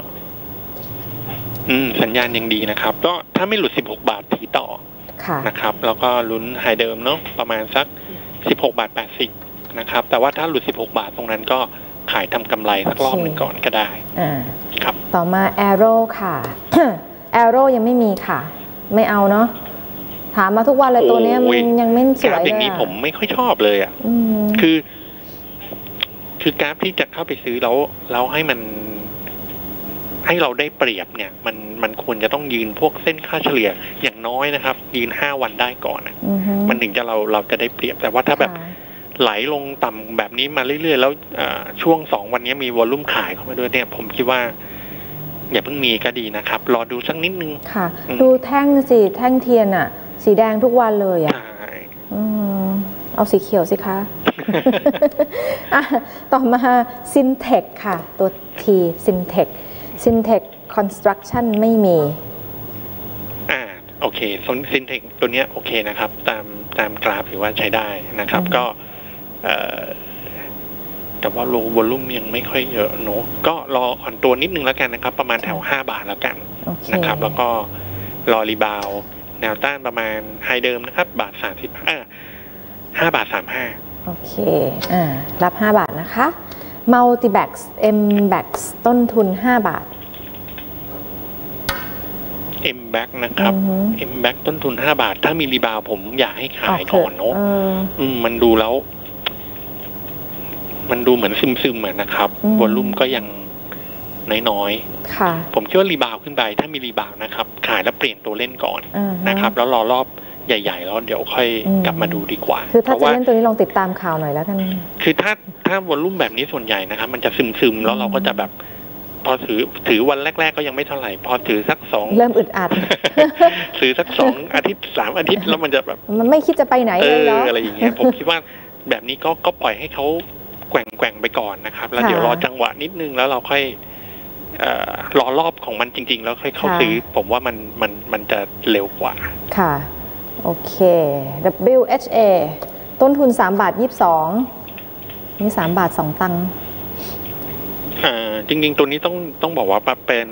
C: สัญญาณยังดีนะครับก็ถ้าไม่หลุด16 บาทถือต่อนะครับแล้วก็ลุ้นไฮเดิมเนาะประมาณสัก16.80 นะครับแต่ว่าถ้าหลุด16 บาทตรงนั้นก็ขายทำกำไรสักรอบหนึ่งก่อนก็ได้ครับ
B: ต่อมา Arrow ค่ะ Arrow ยังไม่มีค่ะไม่เอาเนาะถามมาทุกวันเลยตัวนี้มันยังไม่สวยเลย
C: อย่างนี้ผมไม่ค่อยชอบเลยคือกราฟที่จะเข้าไปซื้อแล้วให้เราได้เปรียบเนี่ยมันควรจะต้องยืนพวกเส้นค่าเฉลี่ยอย่างน้อยนะครับยืน5 วันได้ก่อนมันถึงจะเราจะได้เปรียบแต่ว่าถ้าแบบไหลลงต่ำแบบนี้มาเรื่อยๆแล้วช่วง2 วันนี้มีวอลลุ่มขายเข้ามาด้วยเนี่ยผมคิดว่าอย่าเพิ่งมีก็ดีนะครับรอดูสักนิดนึง
B: ค่ะดูแท่งสิแท่งเทียนอ่ะสีแดงทุกวันเลยอ่ะเอาสีเขียวสิคะ ต่อมา Syntec ค่ะตัว T Syntec Construction ไม่มี
C: โอเคSyntec ตัวเนี้ยโอเคนะครับตามกราฟถือว่าใช้ได้นะครับก็แต่ว่าวอลลุ่มยังไม่ค่อยเยอะเนอะก็รออ่อนตัวนิดนึงแล้วกันนะครับประมาณแถว5 บาทแล้วกันนะครับแล้วก็รอรีบาวแนวต้านประมาณไฮเดิมนะครับบาท5 บาท 35
B: โอเครับ5 บาทนะคะ Multibax MBAX ต้นทุน5 บาท
C: MBAX นะครับ MBAX ต้นทุน5 บาทถ้ามีรีบาวผมอยากให้ขายก่อนเนอะมันดูแล้วมันดูเหมือนซึมๆนะครับวอลลุ่มก็ยังน้อยๆผมคิดว่ารีบาวขึ้นไปถ้ามีรีบาวนะครับขายแล้วเปลี่ยนตัวเล่นก่อนนะครับแล้วรอรอบใหญ่ๆแล้วเดี๋ยวค่อยกลับมาดูดีกว่า
B: คือถ้าจะเล่นตัวนี้ลองติดตามข่าวหน่อยแล้วกัน
C: คือถ้าวอลลุ่มแบบนี้ส่วนใหญ่นะครับมันจะซึมๆแล้วเราก็จะแบบพอถือวันแรกๆก็ยังไม่เท่าไหร่พอถือสัก2
B: เริ่มอึดอัด
C: ถือสัก2 อาทิตย์3 อาทิตย์แล้วมันจะแบบ
B: มันไม่คิดจะไปไหนเลยเนาะ
C: อะไรอย่างเงี้ยผมคิดว่าแบบนี้ก็ปล่อยให้เขาแกว่งไปก่อนนะครับแล้วเดี๋ยวรอจังหวะนิดนึงแล้วเราค่อยรอรอบของมันจริงๆแล้วค่อยเข้าซื้อผมว่ามันจะเร็วกว่า
B: ค่ะโอเค WHA ต้นทุน3 บาท 22นี่3 บาท 2 ตังค์
C: จริงๆตัวนี้ต้องบอกว่าเป็น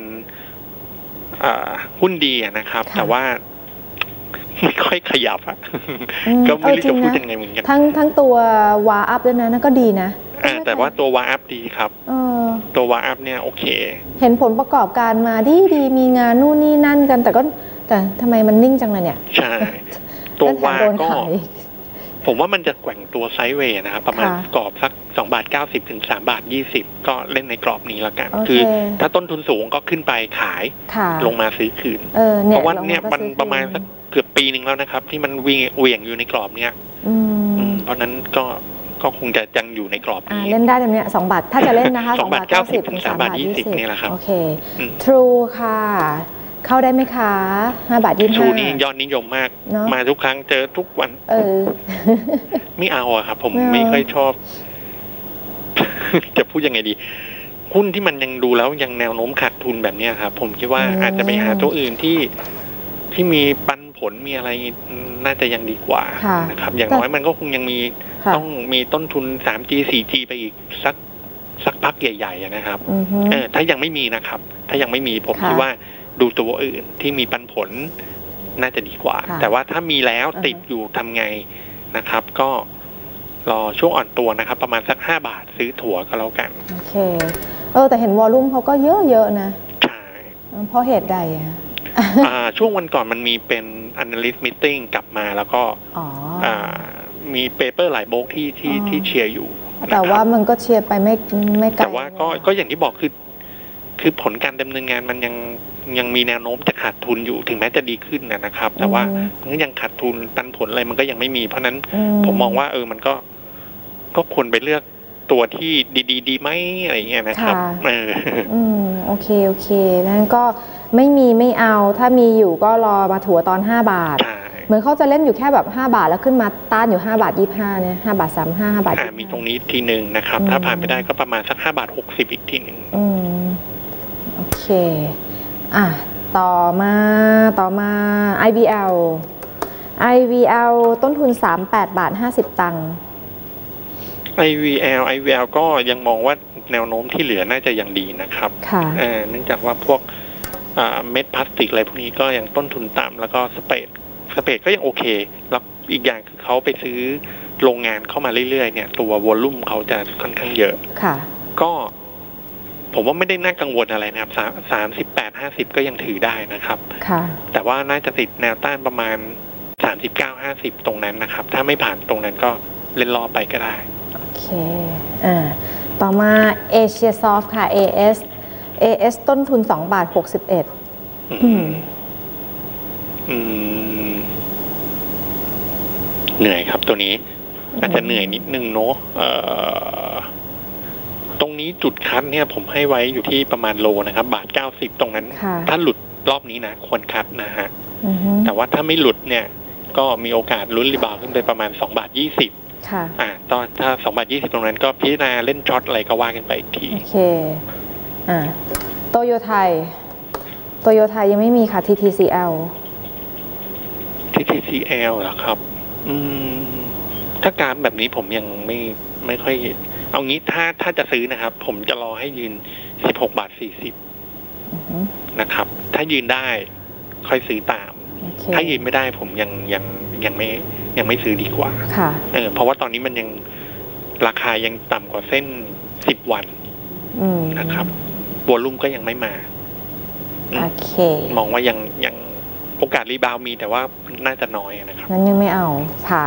C: หุ้นดีนะครับแต่ว่าไม่ค่อยขยับก็ไม่รู้จะพูดยังไงเหมือนกัน
B: ทั้งตัววาอัพด้วยนะนั่นก็ดีนะ
C: แต่ว่าตัววาอัพดีครับตัววาอัพเนี่ยโอเค
B: เห็นผลประกอบการมาดีมีงานนู่นนี่นั่นกันแต่ทำไมมันนิ่งจังเลยเนี่ย
C: ใช่ตัววาก็ผมว่ามันจะแกว่งตัวไซด์เวย์นะครับประมาณกรอบสัก2 บาท 90 ถึง3 บาท 20ก็เล่นในกรอบนี้แล้วกันคือถ้าต้นทุนสูงก็ขึ้นไปขายลงมาซื้อคืนเพราะว่าเนี่ยมันประมาณสักเกือบปีนึงแล้วนะครับที่มันเหวี่ยงอยู่ในกรอบเนี้ยเพราะนั้นก็คงจะยังอยู่ในกรอบนี้
B: เล่นได้แบบนี้2 บาทถ้าจะเล่นนะคะ
C: 2 บาท 90 ถึง3 บาท 20นี่แหละครับ
B: โอเค True ค่ะเข้าได้ไหมคะ5 บาท 25
C: True นี่ยอดนิยมมากมาทุกครั้งเจอทุกวันไม่เอาอะครับผมไม่ค่อยชอบจะพูดยังไงดีหุ้นที่มันยังดูแล้วยังแนวโน้มขาดทุนแบบนี้ครับผมคิดว่าอาจจะไปหาตัวอื่นที่มีปันผลมีอะไรน่าจะยังดีกว่านะครับอย่างน้อยมันก็คงยังมีต้องมีต้นทุน 3G 4G ไปอีกสักพักใหญ่ๆนะครับถ้ายังไม่มีนะครับถ้ายังไม่มีผมคิดว่าดูตัวอื่นที่มีปันผลน่าจะดีกว่าแต่ว่าถ้ามีแล้วติดอยู่ทำไงนะครับก็รอช่วงอ่อนตัวนะครับประมาณสัก5 บาทซื้อถั่วก็แล้วกัน
B: โอเคแต่เห็นวอลลุ่มเขาก็เยอะๆนะ
C: ใช่
B: เพราะเหตุใด
C: ช่วงวันก่อนมันมีเป็น analyst meeting กลับมาแล้วก็มีเปเปอร์หลายโบกที่เชียร์อยู่
B: แต่ว่ามันก็เชียร์ไปไม่ไกล
C: แต่ว่าก็อย่างที่บอกคือผลการดำเนินงานมันยังมีแนวโน้มจะขาดทุนอยู่ถึงแม้จะดีขึ้นนะครับแต่ว่ามันยังขาดทุนปันผลอะไรมันก็ยังไม่มีเพราะนั้นผมมองว่ามันก็ควรไปเลือกตัวที่ดีไหมอะไรเงี้ยนะครับ
B: โอเคนั่นก็ไม่เอาถ้ามีอยู่ก็รอมาถัวตอน5 บาทเหมือนเขาจะเล่นอยู่แค่แบบ5 บาทแล้วขึ้นมาต้านอยู่5 บาท 25เนี่ย5 บาท 35 5 บาท
C: มีตรงนี้ทีหนึ่งนะครับถ้าผ่านไปได้ก็ประมาณสัก5 บาท 60อีกทีหนึ่ง
B: โอเคต่อมา IVL ต้นทุน38 บาท 50 ตังค์
C: IVL ก็ยังมองว่าแนวโน้มที่เหลือน่าจะยังดีนะครับเนื่องจากว่าพวกเม็ดพลาสติกอะไรพวกนี้ก็ยังต้นทุนต่ำแล้วก็สเปรดก็ยังโอเคแล้วอีกอย่างคือเขาไปซื้อโรงงานเข้ามาเรื่อยๆเนี่ยตัววอลลุ่มเขาจะค่อนข้างเยอะก็ผมว่าไม่ได้น่ากังวลอะไรนะครับ38-50ก็ยังถือได้นะครับแต่ว่าน่าจะติดแนวต้านประมาณ39-50ตรงนั้นนะครับถ้าไม่ผ่านตรงนั้นก็เล่นรอไปก็ได้
B: โอเคต่อมา Asia Soft ค่ะ AS ต้นทุน2 บาท 61
C: เหนื่อยครับตัวนี้อาจจะเหนื่อยนิดนึงเนาะตรงนี้จุดคัดเนี่ยผมให้ไว้อยู่ที่ประมาณโลนะครับ1.90 ตรงนั้นถ้าหลุดรอบนี้นะควรคัดนะฮะแต่ว่าถ้าไม่หลุดเนี่ยก็มีโอกาสลุ้นรีบาวขึ้นไปประมาณ2.20 ค่ะตอนถ้า2.20 ตรงนั้นก็พิจารณาเล่นช็อตอะไรก็ว่ากันไปอีกทีโอเค
B: โตโยไทยยังไม่มีค่ะ TTCL
C: เหรอครับถ้ากราฟแบบนี้ผมยังไม่ค่อยเอางี้ถ้าจะซื้อนะครับผมจะรอให้ยืน16.40 นะครับถ้ายืนได้ค่อยซื้อตามถ้ายืนไม่ได้ผมยังไม่ซื้อดีกว่าค่ะเพราะว่าตอนนี้มันยังราคายังต่ำกว่าเส้น10 วันนะครับวอลุ่มก็ยังไม่มาโอเคมองว่ายังโอกาสรีบาวมีแต่ว่าน่าจะน้อยนะครับ
B: นั้นยังไม่เอาผ่าน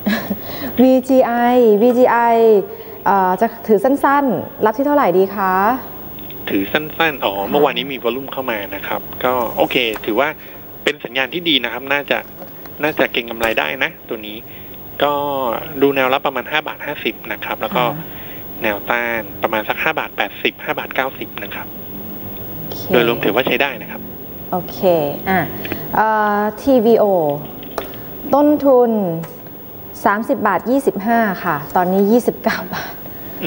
B: VGI จะถือสั้นๆรับที่เท่าไหร่ดีคะ
C: ถือสั้นๆเมื่อวานนี้มีวอลุ่มเข้ามานะครับก็โอเคถือว่าเป็นสัญญาณที่ดีนะครับน่าจะเก็งกำไรได้นะตัวนี้ก็ดูแนวรับประมาณ5.50 นะครับแล้วก็แนวต้านประมาณสัก5.80 5.90 นะครับโดยรวมถือว่าใช้ได้นะครับ
B: โอเคTVO ต้นทุน30.25 ค่ะตอนนี้29 บาท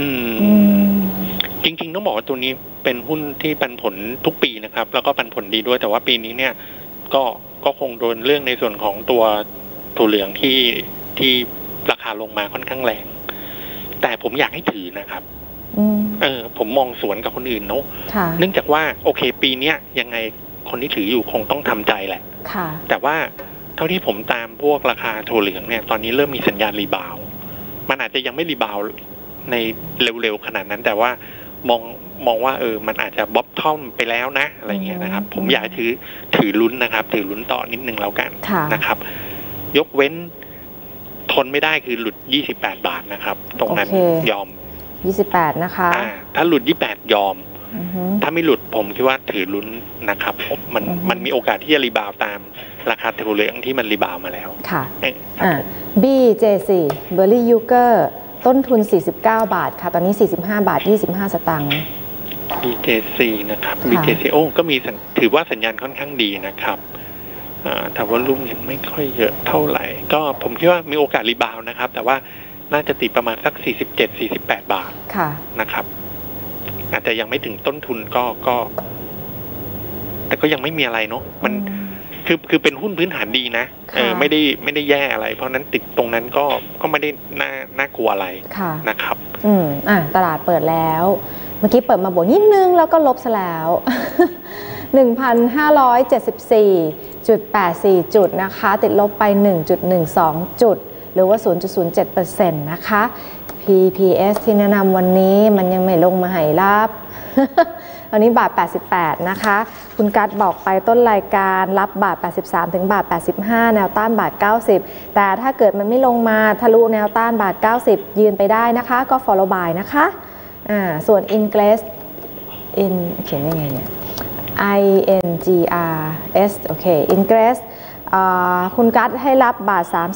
C: จริงๆต้องบอกว่าตัวนี้เป็นหุ้นที่ปันผลทุกปีนะครับแล้วก็ปันผลดีด้วยแต่ว่าปีนี้เนี่ยก็คงโดนเรื่องในส่วนของตัวถั่วเหลืองที่ราคาลงมาค่อนข้างแรงแต่ผมอยากให้ถือนะครับผมมองสวนกับคนอื่นเนาะเนื่องจากว่าโอเคปีนี้ยังไงคนที่ถืออยู่คงต้องทำใจแหละแต่ว่าเท่าที่ผมตามพวกราคาถั่วเหลืองเนี่ยตอนนี้เริ่มมีสัญญาณรีบาวมันอาจจะยังไม่รีบาวในเร็วๆขนาดนั้นแต่ว่ามองว่ามันอาจจะบ๊อบทอมไปแล้วนะอะไรเงี้ยนะครับผมอยากถือลุ้นนะครับถือลุ้นต่อนิดนึงแล้วกันนะครับยกเว้นทนไม่ได้คือหลุด28 บาทนะครับตรงนั้นยอม
B: 28นะคะ
C: ถ้าหลุด28ยอมถ้าไม่หลุดผมคิดว่าถือลุ้นนะครับมันมีโอกาสที่จะรีบาวตามราคาถั่วเหลืองที่มันรีบาวมาแล้ว
B: ค่ะBJC Berry Yuger ต้นทุน49 บาทค่ะตอนนี้45.25 สตางค์
C: BJC นะครับ BJC ก็มีถือว่าสัญญาณค่อนข้างดีนะครับแต่ว่าลุ่มยังไม่ค่อยเยอะเท่าไหร่ก็ผมคิดว่ามีโอกาสรีบาวนะครับแต่ว่าน่าจะติดประมาณสัก47-48 บาทนะครับอาจจะยังไม่ถึงต้นทุนก็แต่ก็ยังไม่มีอะไรเนาะมันคือเป็นหุ้นพื้นฐานดีนะไม่ได้แย่อะไรเพราะนั้นติดตรงนั้นก็ไม่ได้น่ากลัวอะไรนะครับ
B: ตลาดเปิดแล้วเมื่อกี้เปิดมาบวกนิดนึงแล้วก็ลบซะแล้ว 1,574.84 จุดนะคะติดลบไป 1.12 จุดหรือว่า 0.07% นะคะ PPS ที่แนะนำวันนี้มันยังไม่ลงมาให้รับตอนนี้1.88 นะคะคุณกัดบอกไปต้นรายการรับ1.83 ถึง1.85 แนวต้าน1.90 แต่ถ้าเกิดมันไม่ลงมาทะลุแนวต้าน1.90 ยืนไปได้นะคะก็ follow buy นะคะส่วน Ingres เขียนยังไงเนี่ย INGRS โอเค Ingres คุณกัดให้รับบ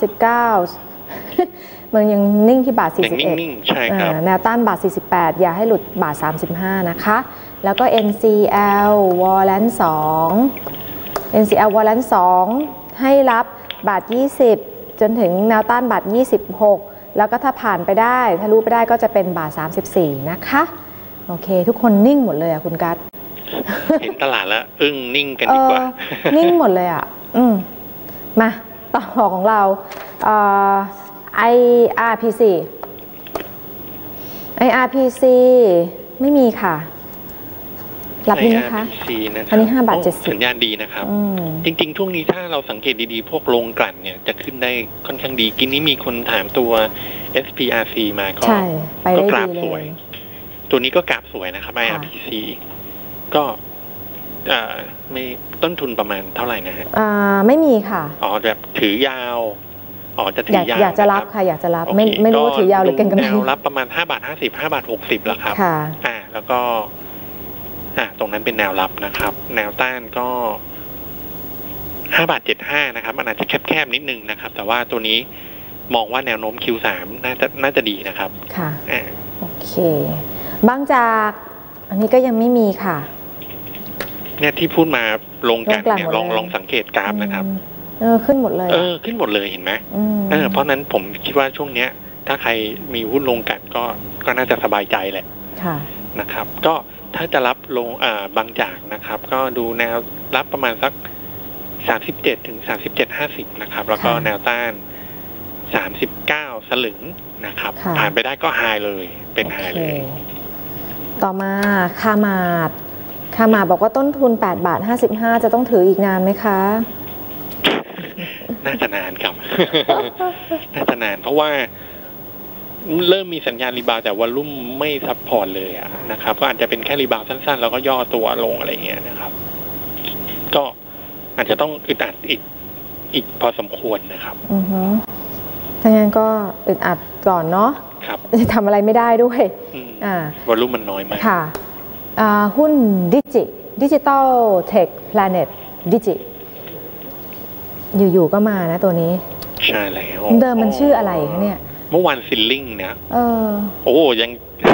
B: 1.39 มันยังนิ่งที่
C: 1.41 ใช่ครับ
B: แนวต้าน1.48 อย่าให้หลุด1.35 นะคะแล้วก็ NCL Warrant 2 NCL Warrant 2 ให้รับ1.20 จนถึงแนวต้าน1.26 แล้วก็ถ้าผ่านไปได้ทะลุไปได้ก็จะเป็น1.34 นะคะโอเคทุกคนนิ่งหมดเลยคุณกัด
C: เห็นตลาดแล้วนิ่งกันดีกว่า
B: นิ่งหมดเลยมาต่อของเราIRPC ไม่มีค่ะรับดีนะคะอันนี้5.70
C: สัญญาณดีนะครับจริงๆช่วงนี้ถ้าเราสังเกตดีๆพวกโรงกลั่นเนี่ยจะขึ้นได้ค่อนข้างดีกินนี้มีคนถามตัว SPRC มาก็กราฟสวยตัวนี้ก็กราฟสวยนะครับ IRPC ก็ไม่ต้นทุนประมาณเท่าไหร่นะฮะ
B: ไม่มีค่ะ
C: แบบถือยาวจะถือยาว
B: อยากจะรับค่ะอยากจะรับไม่รู้ว่าถือยาวหรือเก็งกำไร
C: แนวรับประมาณ5.50 5.60แล้วครับแล้วก็ตรงนั้นเป็นแนวรับนะครับแนวต้านก็5.75 นะครับมันอาจจะแคบๆนิดนึงนะครับแต่ว่าตัวนี้มองว่าแนวโน้ม Q3 น่าจะดีนะครับ
B: ค่ะโอเคบางจากอันนี้ก็ยังไม่มีค่ะ
C: เนี่ยที่พูดมาลงกันเนี่ยลองสังเกตกราฟนะครับ
B: ขึ้นหมดเลย
C: ขึ้นหมดเลยเห็นไหมเพราะนั้นผมคิดว่าช่วงเนี้ยถ้าใครมีหุ้นลงกันก็น่าจะสบายใจแหละนะครับก็ถ้าจะรับลงบางจากนะครับก็ดูแนวรับประมาณสัก37 ถึง 37.50นะครับแล้วก็แนวต้าน39 สลึงนะครับผ่านไปได้ก็ไฮเลยเป็นไฮเลย
B: ต่อมาคามาบอกว่าต้นทุน8.55 จะต้องถืออีกนานไหมคะ
C: น่าจะนานครับ น่าจะนานเพราะว่าเริ่มมีสัญญาณรีบาวแต่วอลลุ่มไม่ซัพพอร์ตเลยนะครับก็อาจจะเป็นแค่รีบาวสั้นๆแล้วก็ย่อตัวลงอะไรเงี้ยนะครับก็อาจจะต้องอึดอัดอีกพอสมควรนะครับ
B: ถ้างั้นก็อึดอัดก่อนเนาะ
C: ครับ
B: จะทำอะไรไม่ได้ด้วย
C: วอลลุ่มมันน้อยมาก
B: ค่ะหุ้นดิจิตอลเทคแพลเน็ตดิจิอยู่ๆก็มานะตัวนี้
C: ใช่แล้ว
B: เดิมมันชื่ออะไรคะเนี่ย
C: เมื่อวานซิลลิงเนี่ยโอ้ยัง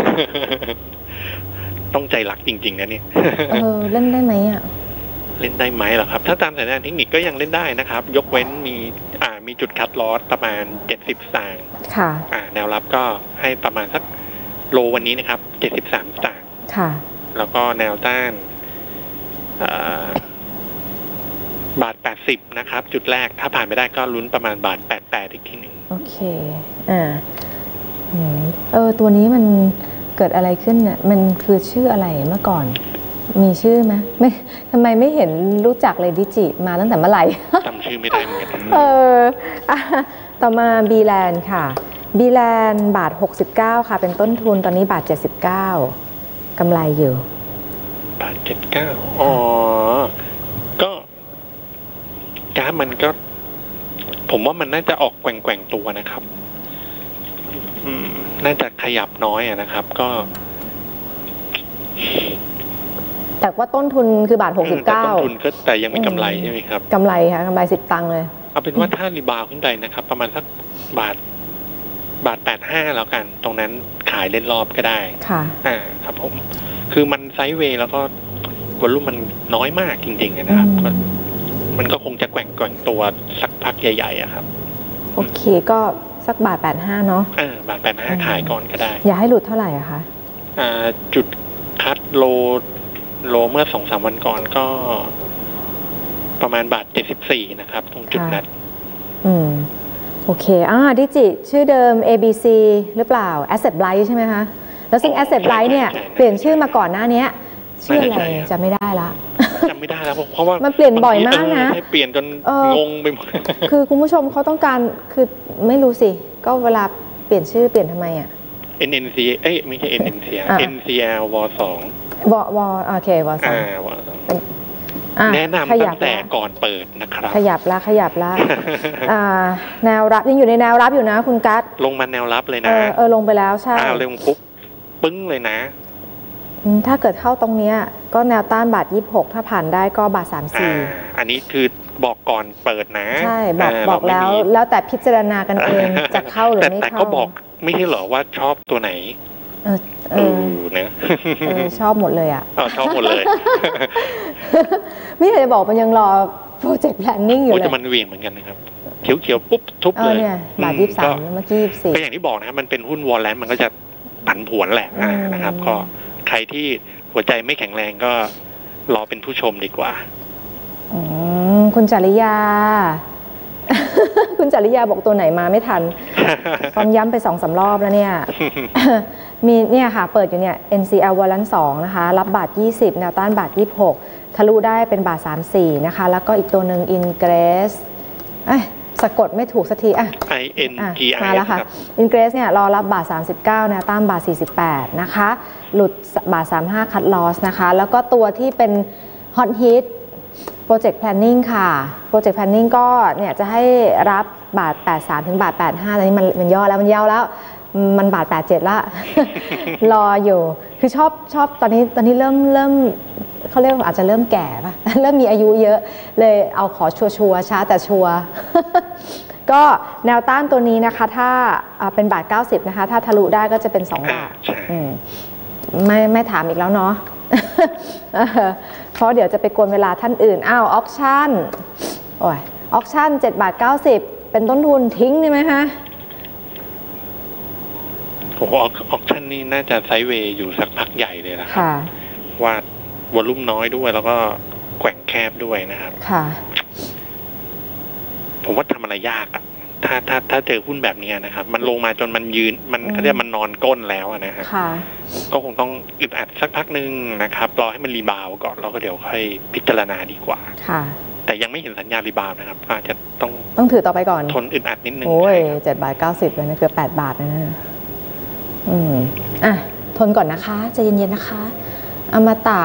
C: ต้องใจรักจริงๆนะเนี่ย
B: เล่นได้ไหม
C: เล่นได้ไหมเหรอครับถ้าตามสัญญาณเทคนิคก็ยังเล่นได้นะครับยกเว้นมีจุดคัทลอสประมาณ70 สตางค์
B: ค่ะ
C: แนวรับก็ให้ประมาณสักโลวันนี้นะครับ73 สตางค์
B: ค่ะ
C: แล้วก็แนวต้านบาท80นะครับจุดแรกถ้าผ่านไปได้ก็ลุ้นประมาณบาท88อีกทีหนึ่ง
B: โอเคตัวนี้มันเกิดอะไรขึ้นเนี่ยมันคือชื่ออะไรเมื่อก่อนมีชื่อไหมไม่ทำไมไม่เห็นรู้จักเลยดิจิมาตั้งแต่เมื่อไหร่
C: จำชื่อไม่ได้เหมือนกัน
B: ต่อมาบีแลนด์ค่ะบีแลนด์บาท69ค่ะเป็นต้นทุนตอนนี้บาท79กำไรอยู่
C: บาท79ก็กราฟมันก็ผมว่ามันน่าจะออกแกว่งตัวนะครับน่าจะขยับน้อยนะครับก็
B: แต่ว่าต้นทุนคือบาท69
C: ต้นทุนก็แต่ยังมีกำไรใช่ไหมครับ
B: กำไรค่ะกำไร10 ตังค์เลย
C: เอาเป็นว่าถ้ารีบาวขึ้นไปนะครับประมาณสักบาท85แล้วกันตรงนั้นขายเล่นรอบก็ได้
B: ค่ะ
C: ครับผมคือมันไซด์เวย์แล้วก็วอลลุ่มมันน้อยมากจริงๆนะครับมันก็คงจะแกว่งตัวสักพักใหญ่ๆครับ
B: โอเคก็สักบาท85เนาะ
C: บาท85ขายก่อนก็ได้
B: อย่าให้หลุดเท่าไหร่คะ
C: จุดคัดโลเมื่อ 2-3 วันก่อนก็ประมาณบาท74นะครับตรงจุดนั้น
B: โอเคดิจิชื่อเดิม ABC หรือเปล่า Asset Light ใช่ไหมคะแล้วซึ่ง Asset Light เนี่ยเปลี่ยนชื่อมาก่อนหน้านี้ชื่ออะไรจะไม่ได้ละ
C: จำไม่ได้แล้วเพราะว่า
B: มันเปลี่ยนบ่อยมากนะ
C: เปลี่ยนจนงงไปหมด
B: คือคุณผู้ชมเขาต้องการคือไม่รู้สิก็เวลาเปลี่ยนชื่อเปลี่ยนทำไม
C: NNC ไม่ใช่ NNCL NCL W2
B: โอเค W2
C: แนะนำตั้งแต่ก่อนเปิดนะครับ
B: ขยับละแนวรับยังอยู่ในแนวรับอยู่นะคุณกั๊ด
C: ลงมาแนวรับเลยนะ
B: ลงไปแล้วใช่
C: ลงปุ๊บปึ้งเลยนะ
B: ถ้าเกิดเข้าตรงนี้ก็แนวต้านบาท26ถ้าผ่านได้ก็บาท34
C: อันนี้คือบอกก่อนเปิดนะ
B: ใช่บอกแล้วแต่พิจารณากันเองจะเข้าหรือไม่เข้า
C: แต่ก็บอกไม่ใช่เหรอว่าชอบตัวไหนนะ
B: ชอบหมดเลย
C: ชอบหมดเลย
B: ไม่อยากจะบอกมันยังรอโปรเจกต์แพลนนิ่งอยู่เลย
C: แต่มันเหวี่ยงเหมือนกันนะครับเขียวปุ๊บทุบเลย
B: บาท23เมื่อกี้24
C: ก็อย่างที่บอกนะครับมันเป็นหุ้นวอลเลนมันก็จะผันผวนแหละนะครับก็ใครที่หัวใจไม่แข็งแรงก็รอเป็นผู้ชมดีกว่า
B: คุณจริยา คุณจริยาบอกตัวไหนมาไม่ทันความย้ำไป 2-3 รอบแล้วเนี่ย มีเนี่ยค่ะเปิดอยู่เนี่ย NCL วอลลัน2นะคะรับบาท20แนวต้านบาท26ทะลุได้เป็นบาท34นะคะแล้วก็อีกตัวหนึ่ง Ingress สะกดไม่ถูกสักที
C: INGI
B: มาแล้วค่ะ Ingress เนี่ยรอรับบาท39แนวต้านบาท48นะคะหลุดบาท35คัทลอสนะคะแล้วก็ตัวที่เป็นฮอตฮิตProject Planning ค่ะ Project Planning ก็เนี่ยจะให้รับบาท83ถึงบาท85ตอนนี้มันย่อแล้วมันบาท87ละรออยู่คือชอบตอนนี้เริ่มเขาเรียกอาจจะเริ่มแก่ป่ะเริ่มมีอายุเยอะเลยเอาขอชัวร์ช้าแต่ชัวร์ก็แนวต้านตัวนี้นะคะถ้าเป็นบาท90นะคะถ้าทะลุได้ก็จะเป็น2บาทไม่ถามอีกแล้วเนาะ เพราะเดี๋ยวจะไปกวนเวลาท่านอื่นออคชั่นโอ้ยออคชั่น7.90 เป็นต้นทุนทิ้งได้ไหมคะ
C: โอ้โหออคชั่นนี่น่าจะไซด์เวย์อยู่สักพักใหญ่เลยนะครับว่าวอลลุ่มน้อยด้วยแล้วก็แกว่งแคบด้วยนะครับค่ะผมว่าทำอะไรยากอะถ้าเจอหุ้นแบบนี้นะครับมันลงมาจนมันยืนมันเขาเรียกมันนอนก้นแล้วนะครับก็คงต้องอึดอัดสักพักนึงนะครับรอให้มันรีบาวก่อนแล้วก็เดี๋ยวค่อยพิจารณาดีกว่าค่ะแต่ยังไม่เห็นสัญญาณรีบาวนะครับอาจจะ
B: ต้องถือต่อไปก่อน
C: ทนอึดอัดนิดนึง
B: โอ้ย7.90 เลยนะเกือบ8 บาทเลยนะทนก่อนนะคะใจเย็นๆนะคะอมตะ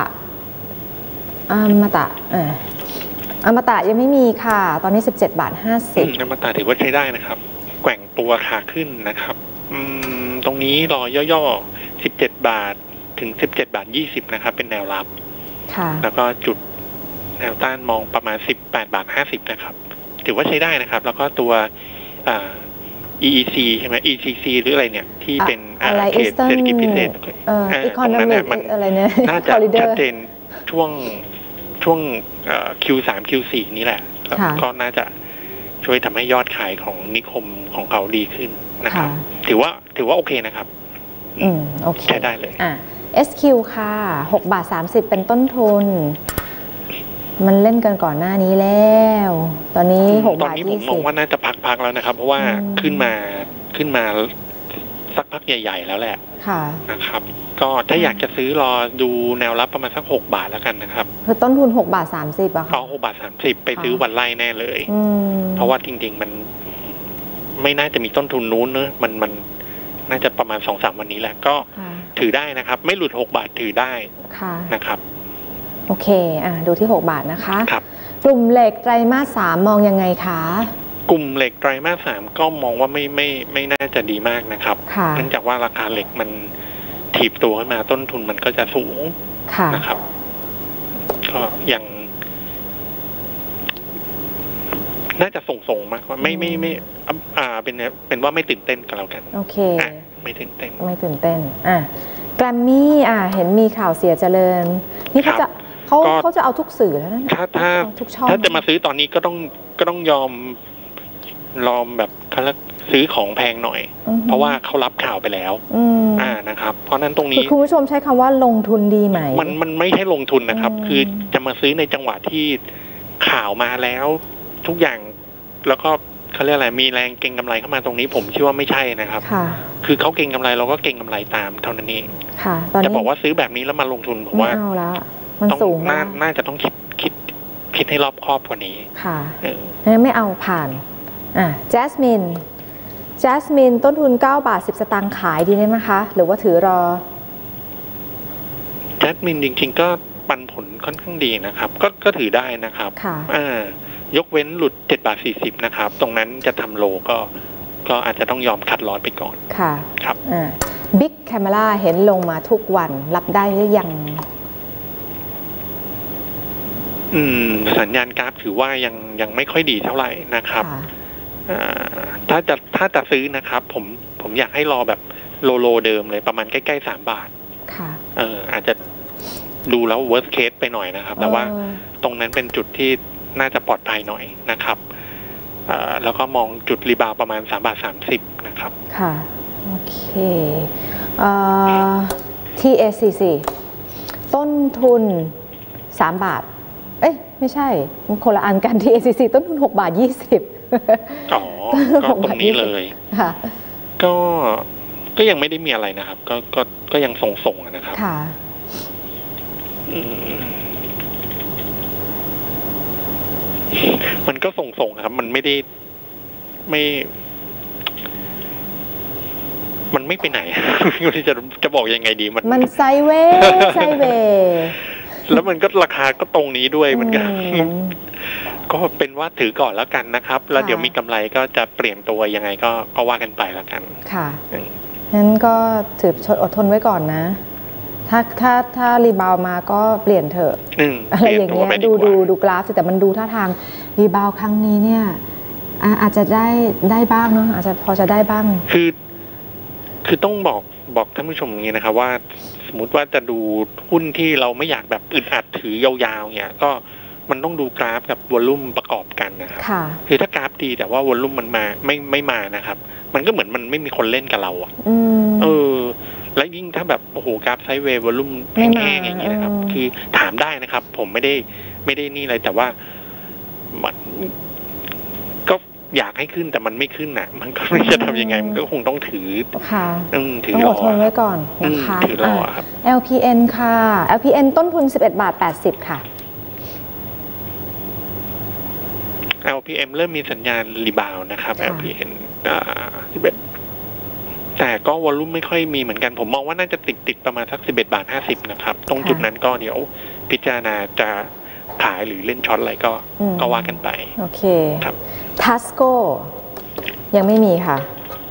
B: ยังไม่มีค่ะตอนนี้17.50
C: อมตะถือว่าใช้ได้นะครับแกว่งตัวขาขึ้นนะครับตรงนี้รอย่อๆ17 บาทถึง17.20 นะครับเป็นแนวรับค่ะแล้วก็จุดแนวต้านมองประมาณ18.50 นะครับถือว่าใช้ได้นะครับแล้วก็ตัวEEC ใช่ไหม ECC หรืออะไรเนี่ยที่เป็นเขตเศรษฐกิจพิเศษ
B: ตรงนั้นมันอะไรเนี่ย
C: น่าจะชัดเจนช่วงQ3 Q4 นี้แหละก็น่าจะช่วยทำให้ยอดขายของนิคมของเขาดีขึ้นนะครับถือว่าโอเคนะครับ
B: โอเค
C: ใช้ได้เลย
B: SQ ค่ะ6.30 เป็นต้นทุนมันเล่นกันก่อนหน้านี้แล้วตอนนี้6.20
C: ตอนนี้ผมมองว่าน่าจะพักแล้วนะครับเพราะว่าขึ้นมาสักพักใหญ่ๆแล้วแหละนะครับก็ถ้าอยากจะซื้อรอดูแนวรับประมาณสัก6 บาทแล้วกันนะครับ
B: คือต้นทุน6.30 อะค่ะ
C: 6.30 ไปซื้อวันไล่แน่เลยเพราะว่าจริงๆมันไม่น่าจะมีต้นทุนนู้นเนอะมันน่าจะประมาณ 2-3 วันนี้แหละก็ถือได้นะครับไม่หลุด6 บาทถือได้นะครับ
B: โอเคดูที่6 บาทนะคะครับกลุ่มเหล็กไตรมาส 3มองยังไงคะ
C: กลุ่มเหล็กไตรมาส 3ก็มองว่าไม่น่าจะดีมากนะครับเนื่องจากว่าราคาเหล็กมันถีบตัวขึ้นมาต้นทุนมันก็จะสูงนะครับก็ยังน่าจะส่งมากกว่าไม่เป็นว่าไม่ตื่นเต้นกันแล้วกัน
B: โอเค
C: ไม่ตื่นเต้น
B: แกรมมี่เห็นมีข่าวเสียเจริญนี่เขาจะเอาทุกสื่อแล้วนะ
C: ถ้าจะมาซื้อตอนนี้ก็ต้องยอมแบบเขาซื้อของแพงหน่อยเพราะว่าเขารับข่าวไปแล้วนะครับเพราะนั้นตรงนี้
B: คุณผู้ชมใช้คำว่าลงทุนดีไหม
C: มันไม่ใช่ลงทุนนะครับคือจะมาซื้อในจังหวะที่ข่าวมาแล้วทุกอย่างแล้วก็เขาเรียกอะไรมีแรงเก็งกำไรเข้ามาตรงนี้ผมเชื่อว่าไม่ใช่นะครับคือเขาเก็งกำไรเราก็เก็งกำไรตามเท่านั้นเองจะบอกว่าซื้อแบบนี้แล้วมาลงทุนผมว่า
B: มันสูง
C: น่าจะต้องคิดให้รอบคอบกว่านี้
B: ค่ะไม่เอาผ่านแจสมินต้นทุน9.10 ขายดีไหมคะหรือว่าถือรอ
C: แจสมินจริงๆก็ปันผลค่อนข้างดีนะครับก็ถือได้นะครับยกเว้นหลุด7.40 นะครับตรงนั้นจะทำโลก็อาจจะต้องยอมคัดลอสไปก่อน
B: ค่ะ
C: ครับ
B: บิ๊กแคมเมราเห็นลงมาทุกวันรับได้หรือยัง
C: สัญญาณกราฟถือว่ายังไม่ค่อยดีเท่าไหร่นะครับถ้าจะซื้อนะครับผมอยากให้รอแบบโลเดิมเลยประมาณใกล้ๆ3 บาท
B: ค่ะ
C: อาจจะดูแล้ว worst case ไปหน่อยนะครับแต่ว่าตรงนั้นเป็นจุดที่น่าจะปลอดภัยหน่อยนะครับแล้วก็มองจุดรีบาวประมาณ3.30 นะครับ
B: ค่ะโอเคTACC ต้นทุน3 บาทไม่ใช่มันคนละอันกัน TACC ต้นทุน6.20
C: อ๋อก็ตรงนี้เลยค่ะก็ยังไม่ได้มีอะไรนะครับก็ยังส่งนะครับ
B: ค่ะ
C: มันก็ส่งครับมันไม่ได้มันไม่ไปไหนจะบอกยังไงดี
B: มันไซเวย์
C: แล้วมันก็ราคาก็ตรงนี้ด้วยเหมือนกันก็เป็นว่าถือก่อนแล้วกันนะครับแล้วเดี๋ยวมีกำไรก็จะเปลี่ยนตัวยังไงก็ว่ากันไปแล้วกัน
B: ค่ะงั้นก็ถืออดทนไว้ก่อนนะถ้ารีบาวมาก็เปลี่ยนเถอะอะไรอย่างเงี้ยดูกราฟแต่มันดูท่าทางรีบาวครั้งนี้เนี่ยอาจจะได้บ้างเนาะอาจจะพอจะได้บ้าง
C: คือต้องบอกท่านผู้ชมอย่างนี้นะครับว่าสมมติว่าจะดูหุ้นที่เราไม่อยากแบบอึดอัดถือยาวๆเนี่ยก็มันต้องดูกราฟกับวอลลุ่มประกอบกันนะครับคือถ้ากราฟดีแต่ว่าวอลลุ่มมันมาไม่มานะครับมันก็เหมือนมันไม่มีคนเล่นกับเราอ่ะและยิ่งถ้าแบบโอ้โหกราฟไซด์เวย์วอลลุ่มแห้งๆอย่างนี้นะครับคือถามได้นะครับผมไม่ได้นี่อะไรแต่ว่ามันก็อยากให้ขึ้นแต่มันไม่ขึ้นน่ะมันก็ไม่จะทำยังไงมันก็คงต้องถือถือรอ
B: อดทนไว้ก่อนนะคะ
C: ถือรอครับ
B: LPN ค่ะ LPN ต้นทุน11.80 ค่ะ
C: LPM เริ่มมีสัญญาณรีบาวนะครับ LPN 11แต่ก็วอลลุ่มไม่ค่อยมีเหมือนกันผมมองว่าน่าจะติดประมาณสัก11.50 นะครับตรงจุดนั้นก็เดี๋ยวพิจารณาจะขายหรือเล่นช็อตอะไรก็ว่ากันไป
B: โอเคครับ Tasco ยังไม่มีค่ะ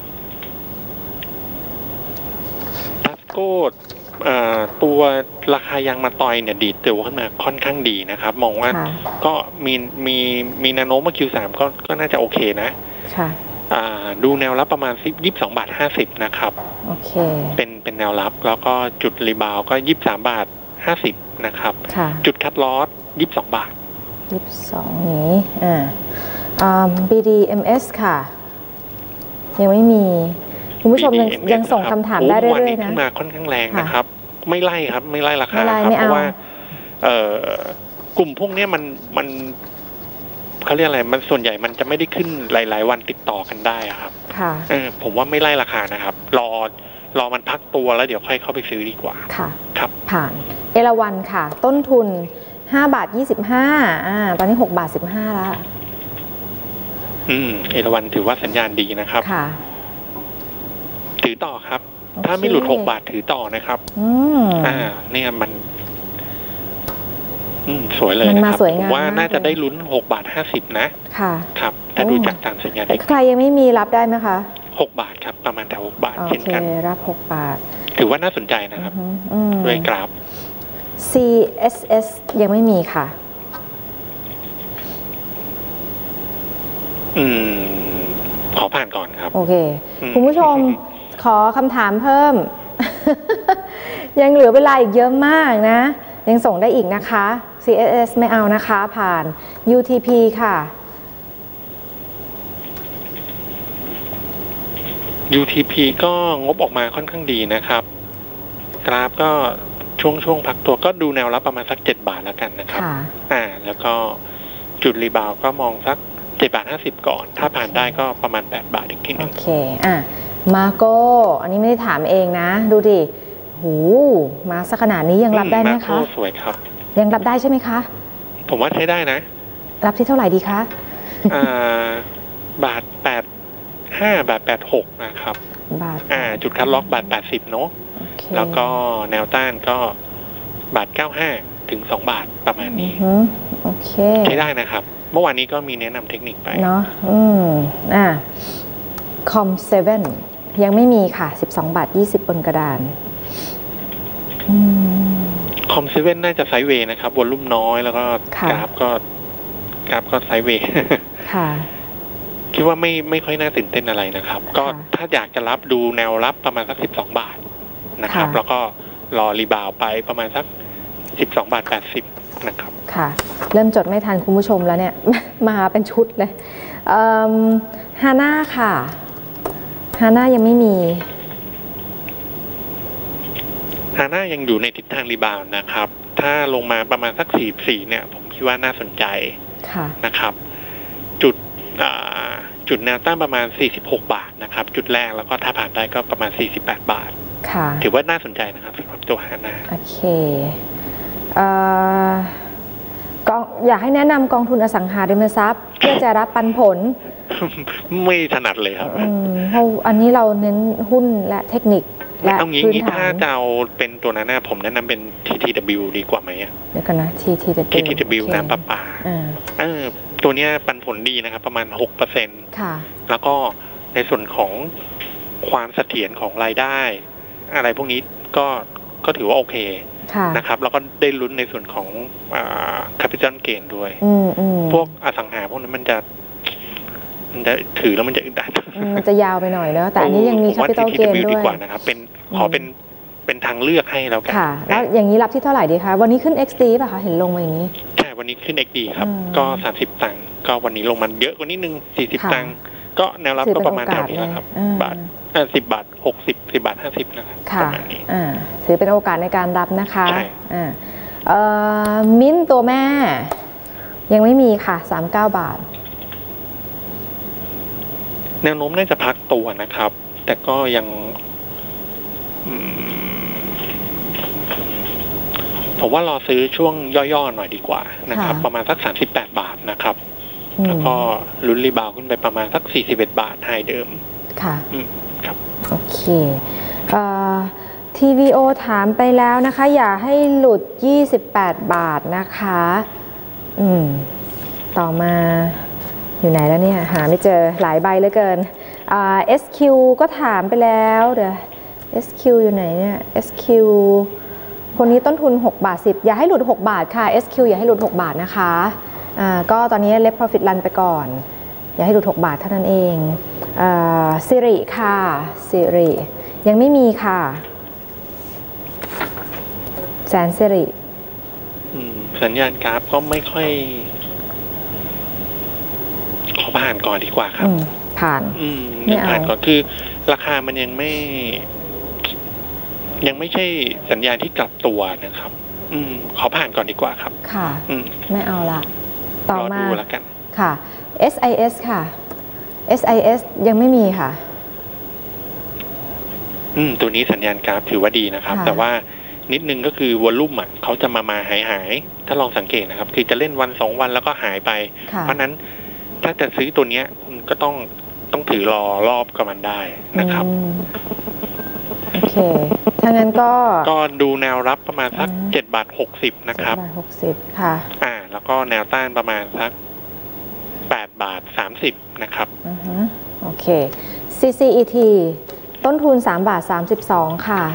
C: Tasco ตัวราคายางมะตอยเนี่ยดีดตัวขึ้นมาค่อนข้างดีนะครับมองว่าก็มีแนวโน้มว่า Q3 ก็น่าจะโอเคนะค่ะดูแนวรับประมาณ22.50 นะครับโอเคเป็นแนวรับแล้วก็จุดรีบาวก็23.50 นะครับจุดคัดลอส22 บาท
B: 22นี้BDMs ค่ะยังไม่มีคุณผู้ชมยังส่งคำถามได้เรื่อยๆนะ
C: ขึ้นมาค่อนข้างแรงนะครับไม่ไล่ครับไม่ไล่ราคาครับเพราะว่ากลุ่มพวกนี้มันเขาเรียกอะไรมันส่วนใหญ่มันจะไม่ได้ขึ้นหลายๆวันติดต่อกันได้ครับค่ะผมว่าไม่ไล่ราคานะครับรอมันพักตัวแล้วเดี๋ยวค่อยเข้าไปซื้อดีกว่าค่ะครับ
B: ผ่านเอราวัณค่ะต้นทุน5.25 ตอนนี้6.15 แล้ว
C: เอราวัณถือว่าสัญญาณดีนะครับค่ะถือต่อครับถ้าไม่หลุด6 บาทถือต่อนะครับเนี่ยมันสวยเลยนะครับผมว่าน่าจะได้ลุ้น6.50 นะค่ะครับแต่ดูจากตามสัญญาณ
B: ใครยังไม่มีรับได้ไหมคะ
C: 6 บาทครับประมาณแถว6 บาทเช่นกัน
B: รับ6 บาท
C: ถือว่าน่าสนใจนะครับด้วยกราฟ
B: CSS ยังไม่มีค่ะ
C: ขอผ่านก่อนครับ
B: โอเคคุณผู้ชมขอคำถามเพิ่ม ยังเหลือเวลาอีกเยอะมากนะยังส่งได้อีกนะคะ CSS ไม่เอานะคะผ่าน UTP ค่ะ
C: UTP ก็งบออกมาค่อนข้างดีนะครับกราฟก็ช่วงพักตัวก็ดูแนวรับประมาณสัก7 บาทแล้วกันนะครับแล้วก็จุดรีบาวก็มองสัก7.50 ก่อนถ้าผ่านได้ก็ประมาณ8 บาทอีกทีนึง
B: โอเคมาโก้อันนี้ไม่ได้ถามเองนะดูดิหูมาสักขนาดนี้ยังรับได้ไหมคะ
C: สวยครับ
B: ยังรับได้ใช่ไหมคะ
C: ผมว่าใช้ได้นะ
B: รับที่เท่าไหร่ดีคะ
C: 1.85 นะครับจุดคัดล็อก1.80 เนาะแล้วก็แนวต้านก็1.95 ถึง2 บาทประมาณนี้
B: โอเค
C: ใช้ได้นะครับเมื่อวานนี้ก็มีแนะนำเทคนิคไป
B: เนาะCom7 ยังไม่มีค่ะ12.20 บนกระดาน
C: Com7 น่าจะไซด์เวย์นะครับวอลลุ่มน้อยแล้วก็กราฟก็ไซด์เวย์ค่ะคิดว่าไม่ค่อยน่าตื่นเต้นอะไรนะครับก็ถ้าอยากจะรับดูแนวรับประมาณสัก12 บาทนะครับแล้วก็รอรีบาวไปประมาณสัก12.80 นะครับ
B: ค่ะเริ่มจดไม่ทันคุณผู้ชมแล้วเนี่ยมาเป็นชุดเลยฮาน่าค่ะฮาน่ายังไม่มี
C: ฮาน่ายังอยู่ในทิศทางรีบาวนะครับถ้าลงมาประมาณสัก44เนี่ยผมคิดว่าน่าสนใจนะครับจุดแนวต้านประมาณ46 บาทนะครับจุดแรกแล้วก็ถ้าผ่านได้ก็ประมาณ48 บาทถือว่าน่าสนใจนะครับสำหรับตัวฮาน่า
B: โอเคอยากให้แนะนำกองทุนอสังหาริมทรัพย์เพื่อจะรับปันผล
C: ไม่ถนัดเลยครับ
B: เพราะอันนี้เราเน้นหุ้นและเทคนิคและ
C: พื้นฐานถ้าจะเอาเป็นตัวนั้นนะผมแนะนำเป็น TTW ดีกว่าไหม
B: เดี๋ยวกันนะ
C: TTW น้ำประปาตัวนี้ปันผลดีนะครับประมาณ 6% ค่ะแล้วก็ในส่วนของความเสถียรของรายได้อะไรพวกนี้ก็ถือว่าโอเคนะครับแล้วก็ได้ลุ้นในส่วนของcapital gain ด้วยพวกอสังหาพวกนั้นมันจะถือแล้วมันจะอึดอัด
B: มันจะยาวไปหน่อยเนอะแต่อันนี้ยังมี capital gain ด้วย
C: ดีกว่านะครับขอเป็นเป็นทางเลือกให้แล้วกัน
B: ค่ะแล้วอย่างนี้รับที่เท่าไหร่ดีคะวันนี้ขึ้น XD ป่ะคะเห็นลงมาอย่างนี้
C: ใช่วันนี้ขึ้น XD ครับก็30 ตังค์ก็วันนี้ลงมันเยอะกว่านิดนึง40 ตังค์ก็แนวรับก็ประมาณแถวนี้แหละครับบาท10 บาท60 10 บาท50นะครับ
B: ค่ะถือเป็นโอกาสในการรับนะคะมิ้นตัวแม่ยังไม่มีค่ะ39 บาท
C: แนวโน้มน่าจะพักตัวนะครับแต่ก็ยังผมว่ารอซื้อช่วงย่อๆหน่อยดีกว่านะครับประมาณสัก38 บาทนะครับแล้วก็ลุ้นรีบาวขึ้นไปประมาณสัก41 บาทไฮเดิม
B: ค่ะ
C: ครับ
B: โอเคTVO ถามไปแล้วนะคะอย่าให้หลุด28 บาทนะคะต่อมาอยู่ไหนแล้วเนี่ยหาไม่เจอหลายใบเหลือเกินSQ ก็ถามไปแล้วเดี๋ยว SQ อยู่ไหนเนี่ย SQ คนนี้ต้นทุน6 บาท 10อย่าให้หลุด6 บาทค่ะ SQ อย่าให้หลุด6 บาทนะคะก็ตอนนี้Let Profit Run ไปก่อนอย่าให้หลุด6 บาทเท่านั้นเองสิริค่ะสิริยังไม่มีค่ะแสนสิริ
C: สัญญาณกราฟก็ไม่ค่อยขอผ่านก่อนดีกว่าครับ
B: ผ่าน
C: ผ่านก่อนคือราคามันยังไม่ใช่สัญญาณที่กลับตัวนะครับขอผ่านก่อนดีกว่าครับ
B: ค่ะไม่เอาละต่อมา
C: แล้วกัน
B: ค่ะ SIS ค่ะ SIS ยังไม่มีค่ะ
C: ตัวนี้สัญญาณกราฟถือว่าดีนะครับแต่ว่านิดนึงก็คือวอลลุ่มเขาจะมาหายถ้าลองสังเกตนะครับคือจะเล่นวัน2 วันแล้วก็หายไปเพราะนั้นถ้าจะซื้อตัวนี้คุณก็ต้องถือรอบกับมันได้นะครับ
B: โอเคถ้างั้นก็
C: ดูแนวรับประมาณสัก7 บาท 60นะครับ
B: 7 บาท 60ค่ะ
C: แล้วก็แนวต้านประมาณสัก8 บาท 30นะครับ
B: โอเค CCET ต้นทุน3 บาท 32ค่ะ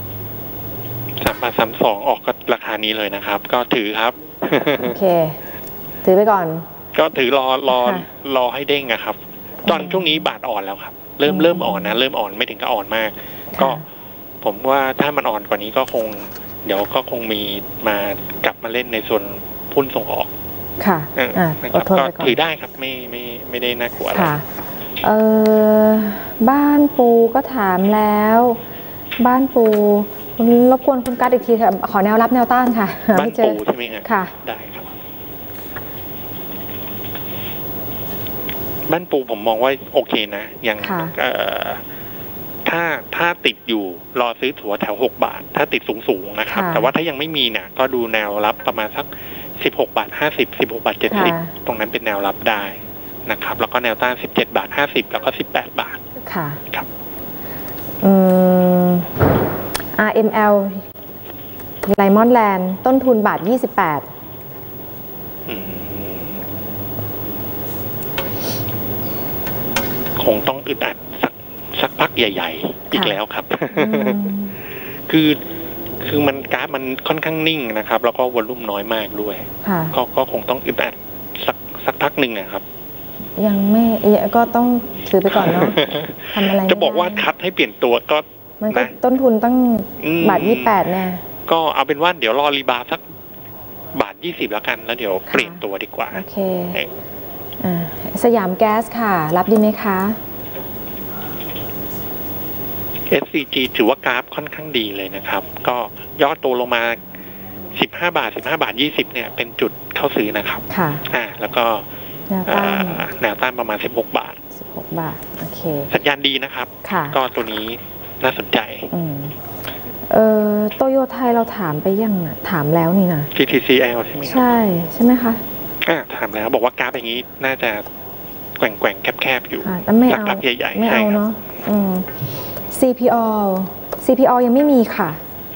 C: 3 บาท 32ออกก็ราคานี้เลยนะครับก็ถือครับ
B: โอเคถือไปก่อน
C: ก็ถือรอให้เด้งอะครับตอนช่วงนี้บาทอ่อนแล้วครับเริ่มอ่อนนะเริ่มอ่อนไม่ถึงกับอ่อนมากก็ผมว่าถ้ามันอ่อนกว่านี้ก็เดี๋ยวก็คงมีกลับมาเล่นในส่วนหุ้นส่งออก
B: ค่ะ
C: ก็ถือได้ครับไม่ได้น่ากลัว
B: ค่ะบ้านปูก็ถามแล้วบ้านปูรบกวนคุณกั๊ดอีกทีขอแนวรับแนวต้านค่ะ
C: บ้านปูใช่ไหม
B: ค่ะ
C: ได้ครับบ้านปูผมมองว่าโอเคนะยังถ้าติดอยู่รอซื้อถั่วแถว6 บาทถ้าติดสูงนะครับแต่ว่าถ้ายังไม่มีเนี่ยก็ดูแนวรับประมาณสัก16 บาท 50 16 บาท 70ตรงนั้นเป็นแนวรับได้นะครับแล้วก็แนวต้าน17 บาท 50แล้วก็18 บาท
B: ค่ะ
C: ครับ
B: RML ไลมอนแลนด์ต้นทุนบาท 28
C: คงต้องอึดอัดสักพักใหญ่ๆอีกแล้วครับคือมันกราฟมันค่อนข้างนิ่งนะครับแล้วก็วอลลุ่มน้อยมากด้วยก็คงต้องอึดอัดสักพักหนึ่งนะครับ
B: ยังไม่ก็ต้องถือไปก่อนเนาะทำอะไร
C: จะบอกว่าคัดให้เปลี่ยนตัวก็
B: มันก็ต้นทุนตั้งบาท 28แน่
C: ก็เอาเป็นว่าเดี๋ยวรอรีบาวสักบาท 20แล้วกันแล้วเดี๋ยวเปลี่ยนตัวดีกว่า
B: โอเคสยามแก๊สค่ะรับดีไหมคะ
C: SCG ถือว่ากราฟค่อนข้างดีเลยนะครับก็ย่อตัวลงมา15 บาท 15 บาท 20เนี่ยเป็นจุดเข้าซื้อนะครับ
B: ค่ะ
C: แล้วก็แนวต้านประมาณ16 บาท
B: 16 บาทโอเค
C: สัญญาณดีนะครับก็ตัวนี้น่าสนใจ
B: โตโยไทยเราถามไปยังถามแล้วนี่นะ
C: GTCL ใช่ไหม
B: ใช่ไหมคะ
C: ถามแล้วบอกว่ากราฟอย่างนี้น่าจะแกว่งแคบๆอยู่
B: หลัก
C: ๆใหญ่ๆ
B: ไม่เอาเนาะCPO ยังไม่มีค่ะ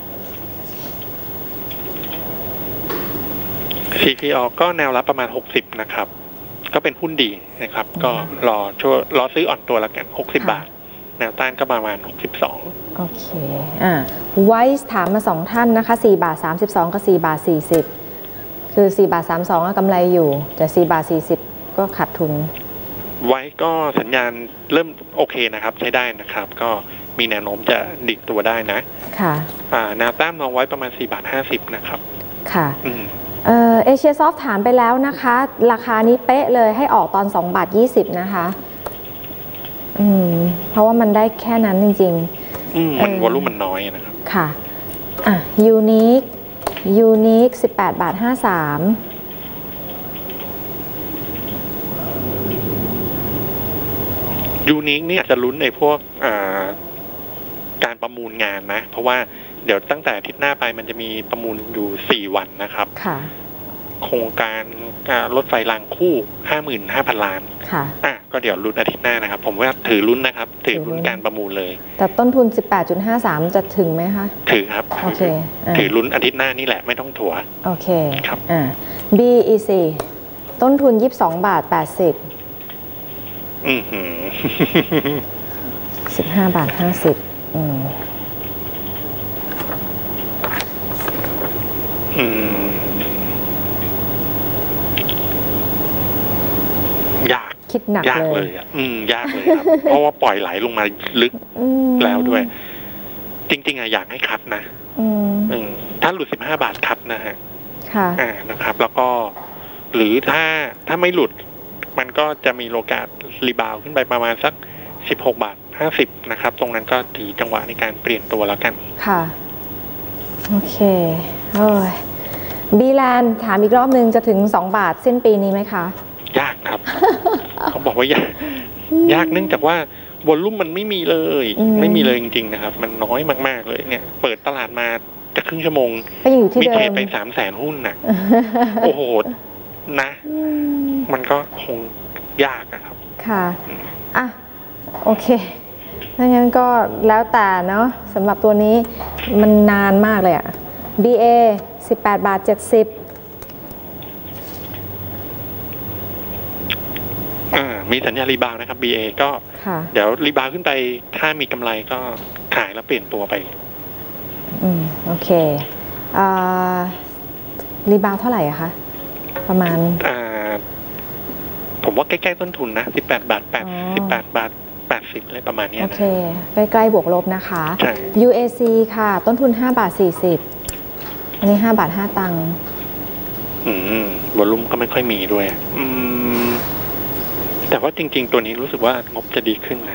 C: CPO ก็แนวรับประมาณ60นะครับก็เป็นหุ้นดีนะครับก็รอซื้ออ่อนตัวละกัน60 บาทแนวต้านก็ประมาณ62
B: โอเคไวซ์ถามมา2ท่านนะคะ4 บาท 32กับ4 บาท 40คือ4 บาท 32ก็กำไรอยู่แต่4 บาท 40ก็ขาดทุน
C: ไว้ก็สัญญาณเริ่มโอเคนะครับใช้ได้นะครับก็มีแนวโน้มจะดิดตัวได้นะ
B: ค่ะ
C: แนวต้านมองไว้ประมาณ4.50 นะครับ
B: ค่ะเอเชียซอฟถามไปแล้วนะคะราคานี้เป๊ะเลยให้ออกตอน2.20 นะคะเพราะว่ามันได้แค่นั้นจริง
C: ๆมันวอลุ่มมันน้อยนะครับ
B: ค่ะยูนิค18.53
C: ยูนิคนี่อาจจะลุ้นในพวกการประมูลงานนะเพราะว่าเดี๋ยวตั้งแต่อาทิตย์หน้าไปมันจะมีประมูลอยู่4 วันนะครับ
B: ค่ะ
C: โครงการรถไฟรางคู่ 55,000 ล้าน
B: ค่ะ
C: ก็เดี๋ยวลุ้นอาทิตย์หน้านะครับผมว่าถือลุ้นนะครับถือลุ้นการประมูลเลย
B: แต่ต้นทุน 18.53 จะถึงไหมคะ
C: ถือครับ
B: โอเค
C: ถือลุ้นอาทิตย์หน้านี่แหละไม่ต้องถัว
B: โอเค
C: ครับ
B: BEC ต้นทุน 22.80 15.50
C: ยาก
B: คิดหนัก
C: เลยยากเลยครับเพราะว่าปล่อยไหลลงมาลึกแล้วด้วยจริงๆอยากให้คัดนะถ้าหลุด15 บาทคัดนะฮะ
B: ค่ะ
C: นะครับแล้วก็หรือถ้าไม่หลุดมันก็จะมีโอกาสรีบาวขึ้นไปประมาณสัก16.50 นะครับตรงนั้นก็ถือจังหวะในการเปลี่ยนตัวแล้วกัน
B: ค่ะโอเคบีแลนด์ถามอีกรอบนึงจะถึง2 บาทสิ้นปีนี้ไหมคะ
C: ยากครับ เขาบอกว่ายากเนื่องจากว่าวอลลุ่มมันไม่มีเลยจริงๆนะครับมันน้อยมากๆเลยเนี่ยเปิดตลาดมาจะครึ่งชั่วโมงมีเทรดไป300,000 หุ้นน่ะโอ้โหนะมันก็คงยากครับ
B: ค่ะโอเคถ้างั้นก็แล้วแต่เนาะสำหรับตัวนี้มันนานมากเลยBA 18.70
C: มีสัญญารีบาวนะครับ BA ก็เดี๋ยวรีบาวขึ้นไปถ้ามีกำไรก็ขายแล้วเปลี่ยนตัวไป
B: โอเครีบาวเท่าไหร่คะประมาณ
C: ผมว่าใกล้ๆต้นทุนนะ18.80อะไรประมาณนี้
B: โอเคใกล้ๆบวกลบนะคะ UAC ค่ะต้นทุน5.40 อันนี้5.05
C: วอลุ่มก็ไม่ค่อยมีด้วยแต่ว่าจริงๆตัวนี้รู้สึกว่างบจะดีขึ้นนะ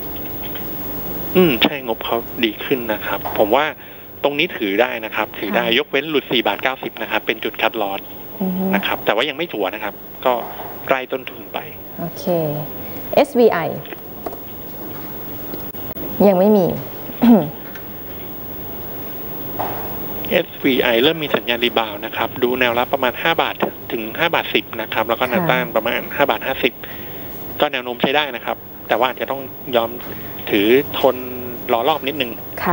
C: ใช่งบเขาดีขึ้นนะครับผมว่าตรงนี้ถือได้นะครับถือได้ยกเว้นหลุด4.90 นะครับเป็นจุดคัดลอสนะครับแต่ว่ายังไม่ถัวนะครับก็ใกล้ต้นทุนไป
B: โอเค SVI ยังไม่มี
C: SVI เริ่มมีสัญญาณรีบาวนะครับดูแนวรับประมาณ5 บาทถึง5.10 นะครับแล้วก็แนวต้านประมาณ5.50 ก็แนวโน้มใช้ได้นะครับแต่ว่าจะต้องยอมถือทนรอรอบนิดนึง
B: ค่ะ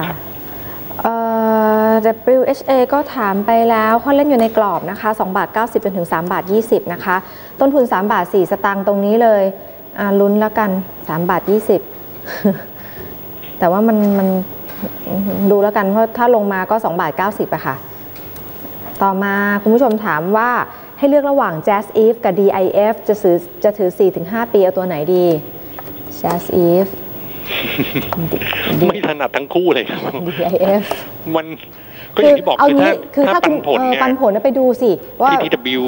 B: WHA ก็ถามไปแล้วเขาเล่นอยู่ในกรอบนะคะ2.90 จนถึง3.20 นะคะต้นทุน3.04 สตางค์ตรงนี้เลยลุ้นแล้วกัน3.20 แต่ว่ามันดูแล้วกันเพราะถ้าลงมาก็2.90 อะค่ะต่อมาคุณผู้ชมถามว่าให้เลือกระหว่าง Jazz Eve กับ DIF จะถือ 4-5 ปีเอาตัวไหนดี Jazz Eve
C: ไม่ถนัดทั้งคู่เลยครับ
B: DIF
C: มันก็อย่างที่บอกคือถ้าปันผลเนี่ย
B: ปันผลไปดูสิว่า
C: TPW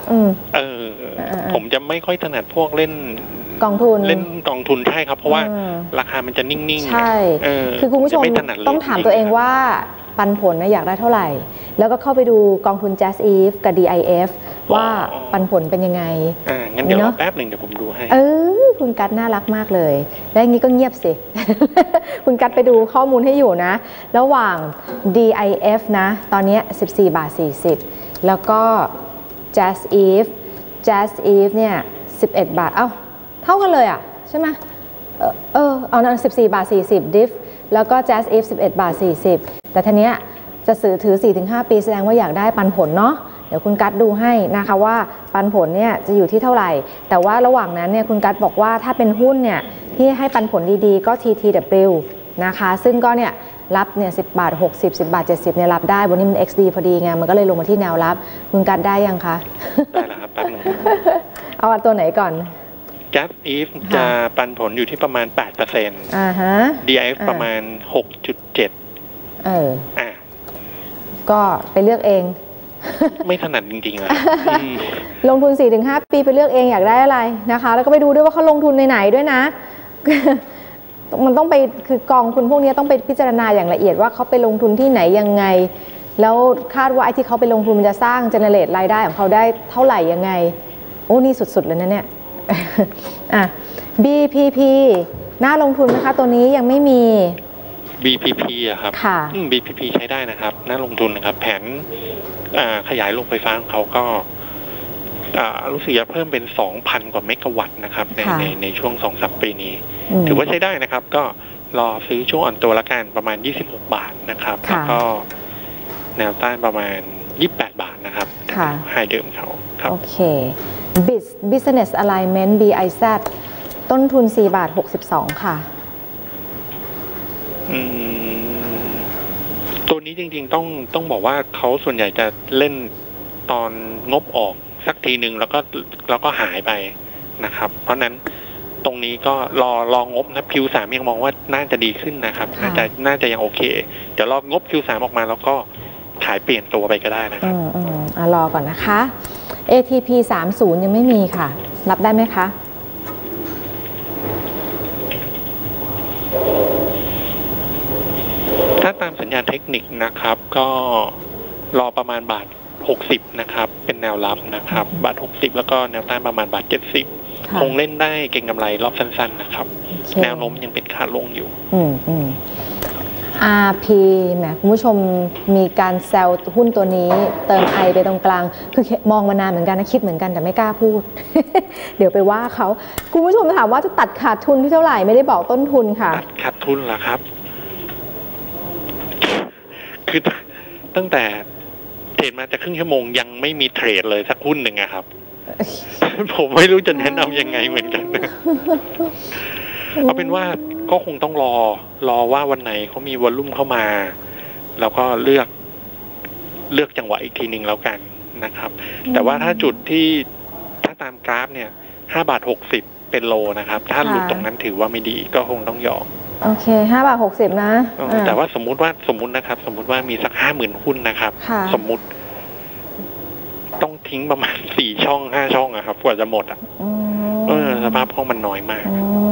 C: ผมจะไม่ค่อยถนัดพวกเล่นกองทุนใช่ครับเพราะว่าราคามันจะนิ่งๆ
B: ใช่คือคุณผู้ชมต้องถามตัวเองว่าปันผลอยากได้เท่าไหร่แล้วก็เข้าไปดูกองทุน Jazz Eve กับ DIF ว่าปันผลเป็นยังไง
C: งั้นเดี๋ยวแป๊บหนึ่งเดี๋ยวผมดูให้
B: คุณกั๊ดน่ารักมากเลยแล้วอย่างนี้ก็เงียบสิ คุณกั๊ดไปดูข้อมูลให้อยู่นะระหว่าง DIF นะตอนนี้ 14.40 แล้วก็ Jazz Eve เนี่ย11 บาทเท่ากันเลยใช่ไหมเอานั่น14.40 diff แล้วก็ Jazz Eve 11.40 แต่ทีเนี้ยจะถือ 4-5 ปีแสดงว่าอยากได้ปันผลเนาะเดี๋ยวคุณกั๊ดดูให้นะคะว่าปันผลเนี่ยจะอยู่ที่เท่าไหร่แต่ว่าระหว่างนั้นเนี่ยคุณกั๊ดบอกว่าถ้าเป็นหุ้นเนี่ยที่ให้ปันผลดีๆก็ TTW นะคะซึ่งก็เนี่ยรับเนี่ย10.60 10.70เนี่ยรับได้วันนี้มัน XD พอดีไงมันก็เลยลงมาที่แนวรับคุณกั๊ดได้ยังคะ
C: ได้แล้วครับแป๊บนึง
B: เอาตัวไหนก่อน
C: Gas Eve จะปันผลอยู่ที่ประมาณ 8% DIF ประมาณ 6.7
B: ก็ไปเลือกเอง
C: ไม่ถนัดจริงๆอะ
B: ลงทุน 4-5 ปีไปเลือกเองอยากได้อะไรนะคะแล้วก็ไปดูด้วยว่าเขาลงทุนในไหนด้วยนะ มันต้องไปคือกองทุนพวกนี้ต้องไปพิจารณาอย่างละเอียดว่าเขาไปลงทุนที่ไหนยังไงแล้วคาดว่าไอ้ที่เขาไปลงทุนมันจะสร้างเจเนเรตรายได้ของเขาได้เท่าไหร่ยังไงโอ้นี่สุดๆเลยนะเนี่ยBPP น่าลงทุนนะคะตัวนี้ยังไม่มี
C: BPP อะครับ
B: ค่ะ
C: BPP ใช้ได้นะครับน่าลงทุนนะครับแผนขยายโรงไฟฟ้าของเขาก็รู้สึกจะเพิ่มเป็น 2,000 กว่าเมกะวัตต์นะครับในช่วง 2-3 ปีนี้ถือว่าใช้ได้นะครับก็รอซื้อช่วงอ่อนตัวละกันประมาณ26 บาทนะครับแล้วก็แนวต้านประมาณ28 บาทนะครับไฮเดิมเขาครับ
B: โอเค Business Alignment BIZ ต้นทุน4.62 บาทค่ะ
C: ตัวนี้จริงๆต้องบอกว่าเขาส่วนใหญ่จะเล่นตอนงบออกสักทีหนึ่งแล้วก็หายไปนะครับเพราะนั้นตรงนี้ก็รองบนะ Q3 ยังมองว่าน่าจะดีขึ้นนะครับน่าจะยังโอเคเดี๋ยวรองบ Q3 ออกมาแล้วก็ขายเปลี่ยนตัวไปก็ได้นะครับ
B: รอก่อนนะคะ ATP 30ยังไม่มีค่ะรับได้ไหมคะ
C: ถ้าตามสัญญาณเทคนิคนะครับก็รอประมาณบาท60นะครับเป็นแนวรับนะครับบาท60แล้วก็แนวต้านประมาณบาท70คงเล่นได้เก็งกำไรรอบสั้นๆนะครับแนวโน้มยังเป็นขาลงอยู่
B: RP แหมคุณผู้ชมมีการแซวหุ้นตัวนี้เติมไอไปตรงกลางคือมองมานานเหมือนกันนะคิดเหมือนกันแต่ไม่กล้าพูด เดี๋ยวไปว่าเขาคุณผู้ชมถามว่าจะตัดขาดทุนที่เท่าไหร่ไม่ได้บอกต้นทุนค่ะ
C: ตัดขาดทุนเหรอครับคือตั้งแต่เทรดมาจะครึ่งชั่วโมงยังไม่มีเทรดเลยสักหุ้นหนึ่งอะครับ ผมไม่รู้จะแนะนำยังไงเหมือนกันเอาเป็นว่าก็คงต้องรอว่าวันไหนเขามีวอลลุ่มเข้ามาแล้วก็เลือกจังหวะอีกทีหนึ่งแล้วกันนะครับแต่ว่าถ้าจุดที่ถ้าตามกราฟเนี่ย5.60 บาทเป็นโลนะครับถ้าหลุดตรงนั้นถือว่าไม่ดีก็คงต้องยอม
B: โอเค5.60 บาทนะ
C: แต่ว่าสมมุตินะครับสมมุติว่ามีสัก 50,000 หุ้นนะครับสมมุติต้องทิ้งประมาณ4 ช่อง 5 ช่องอะครับกว่าจะหมดสภาพห้องมันน้อยมาก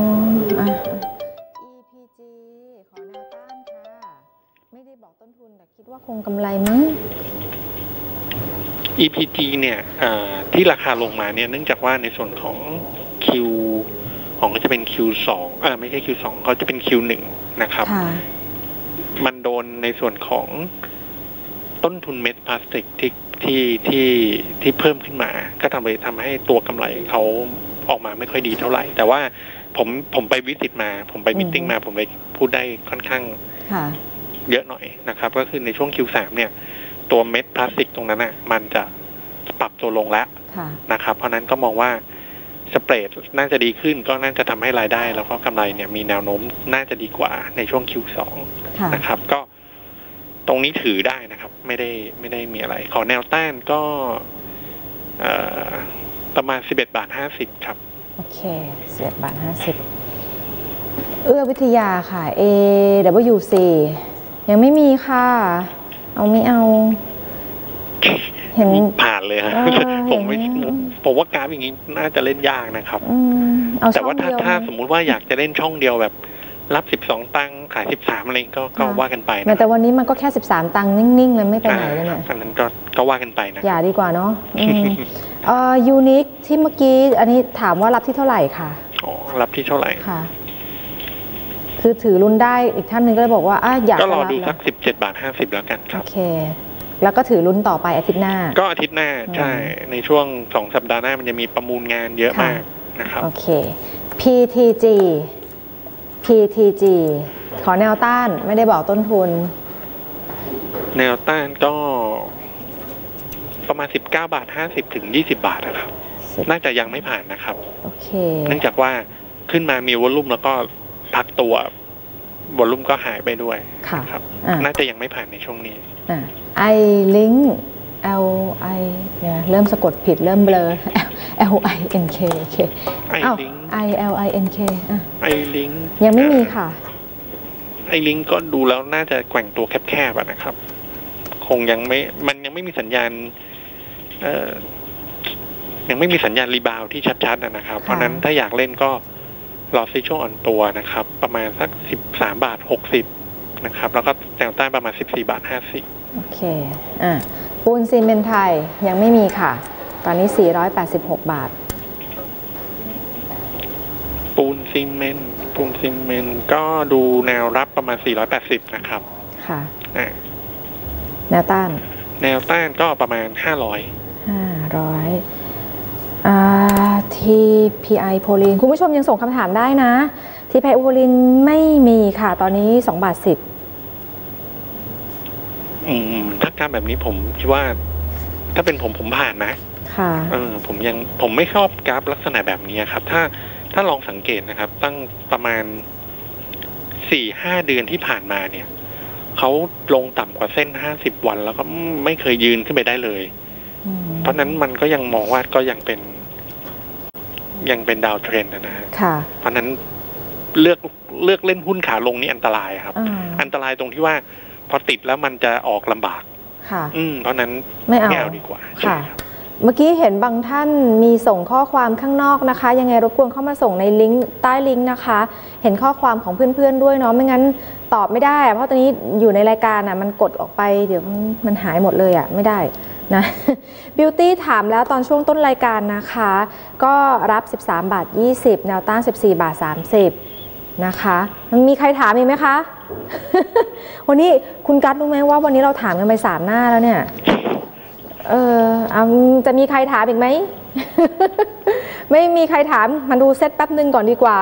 B: EPG ขอแนวต้านค่ะไม่ได้บอกต้นทุนแต่คิดว่าคงกำไรมั้ง
C: EPG เนี่ยที่ราคาลงมาเนี่ยเนื่องจากว่าในส่วนของ Q ของก็จะเป็น Q2 ไม่ใช่ Q2 เขาจะเป็น Q1 นะครับมันโดนในส่วนของต้นทุนเม็ดพลาสติกที่เพิ่มขึ้นมาก็ทำให้ตัวกำไรเขาออกมาไม่ค่อยดีเท่าไหร่แต่ว่าผมไปวิสิตมาผมไปมิทติ้งมาผมไปพูดได้ค่อนข้างเยอะหน่อยนะครับก็คือในช่วง Q3 เนี่ยตัวเม็ดพลาสติกตรงนั้นน่ะมันจะปรับตัวลงแล้วนะครับเพราะนั้นก็มองว่าสเปรดน่าจะดีขึ้นก็น่าจะทำให้รายได้แล้วก็กำไรเนี่ยมีแนวโน้มน่าจะดีกว่าในช่วง Q2 นะครับก็ตรงนี้ถือได้นะครับไม่ได้มีอะไรขอแนวต้านก็ประมาณ11.50 บาทครับ
B: โอเค11.50 บาทเอื้อวิทยาค่ะ AWC ยังไม่มีค่ะไม่เอา
C: เห็นผ่านเลยฮะผมว่ากราฟอย่างนี้น่าจะเล่นยากนะครับแต่ว่าถ้าสมมุติว่าอยากจะเล่นช่องเดียวแบบรับ12 ตังค์ขาย13อะไรก็ว่ากันไป
B: นะแต่วันนี้มันก็แค่13 ตังค์นิ่งๆเลยไม่ไปไหนเลยเนี่ย
C: อันนั้นก็ว่ากันไปนะ
B: อย่าดีกว่าเนาะยูนิคที่เมื่อกี้อันนี้ถามว่ารับที่เท่าไหร่ค่ะ
C: รับที่เท่าไหร่
B: ค่ะคือถือรุ่นได้อีกท่านหนึ่งก็เลยบอกว่าอยาก
C: ก็รอดูสัก17.50 บาทแล้วกันครับ
B: โอเคแล้วก็ถือรุ่นต่อไปอาทิตย์หน้า
C: ก็อาทิตย์หน้าใช่ในช่วง2 สัปดาห์หน้ามันจะมีประมูลงานเยอะมากนะครับ
B: โอเค PTG ขอแนวต้านไม่ได้บอกต้นทุน
C: แนวต้านก็ประมาณ19.50 บาทถึง20 บาทนะครับน่าจะยังไม่ผ่านนะครับ
B: โอเค
C: เนื่องจากว่าขึ้นมามีวอลลุ่มแล้วก็พักตัววอลลุ่มก็หายไปด้วยครับน่าจะยังไม่ผ่านในช่วงนี้
B: ไอลิงก์ LI เนี่ยเริ่มสะกดผิดเริ่มเบลอ LINK โอเค
C: ไอลิง
B: ILINK
C: ไอลิง
B: ยังไม่มีค่ะ
C: ไอลิงก็ดูแล้วน่าจะแกว่งตัวแคบๆนะครับคงยังไม่มีสัญญาณยังไม่มีสัญญาณรีบาวที่ชัดๆนะครับเพราะนั้นถ้าอยากเล่นก็รอซื้อช่วงอ่อนตัวนะครับประมาณสัก13.60 นะครับแล้วก็แนวต้านประมาณ14.50
B: โอเคปูนซีเมนต์ไทยยังไม่มีค่ะตอนนี้486 บาท
C: ปูนซีเมนต์ก็ดูแนวรับประมาณ480นะครับ
B: ค่ะแนวต้าน
C: ก็ประมาณ500
B: TPI โพลินคุณผู้ชมยังส่งคำถามได้นะ TPI โพลินไม่มีค่ะตอนนี้2.10 บาท
C: ถ้าการแบบนี้ผมคิดว่าถ้าเป็นผมผ่านนะ
B: ค่ะ
C: ผมไม่ชอบกราฟลักษณะแบบนี้ครับถ้าลองสังเกตนะครับตั้งประมาณ 4-5 เดือนที่ผ่านมาเนี่ยเขาลงต่ำกว่าเส้น50 วันแล้วก็ไม่เคยยืนขึ้นไปได้เลยเพราะนั้นมันก็ยังมองว่าก็ยังเป็นดาวเทรนด์นะฮะเพราะนั้นเลือกเล่นหุ้นขาลงนี่อันตรายครับอันตรายตรงที่ว่าพอติดแล้วมันจะออกลำบากเพราะนั้นไม่เอาดีกว่า
B: ค่ะเมื่อกี้เห็นบางท่านมีส่งข้อความข้างนอกนะคะยังไงรบกวนเข้ามาส่งในลิงก์ใต้ลิงก์นะคะเห็นข้อความของเพื่อนๆด้วยเนาะไม่งั้นตอบไม่ได้เพราะตอนนี้อยู่ในรายการมันกดออกไปเดี๋ยวมันหายหมดเลยไม่ได้นะบิวตี้ถามแล้วตอนช่วงต้นรายการนะคะก็รับ13.20 แนวต้าน14.30 นะคะมันมีใครถามอีกไหมคะ วันนี้คุณกั๊ดรู้ไหมว่าวันนี้เราถามกันไป3 หน้าแล้วเนี่ยจะมีใครถามอีกไหม ไม่มีใครถามมาดูเซตแป๊บนึงก่อนดีกว่า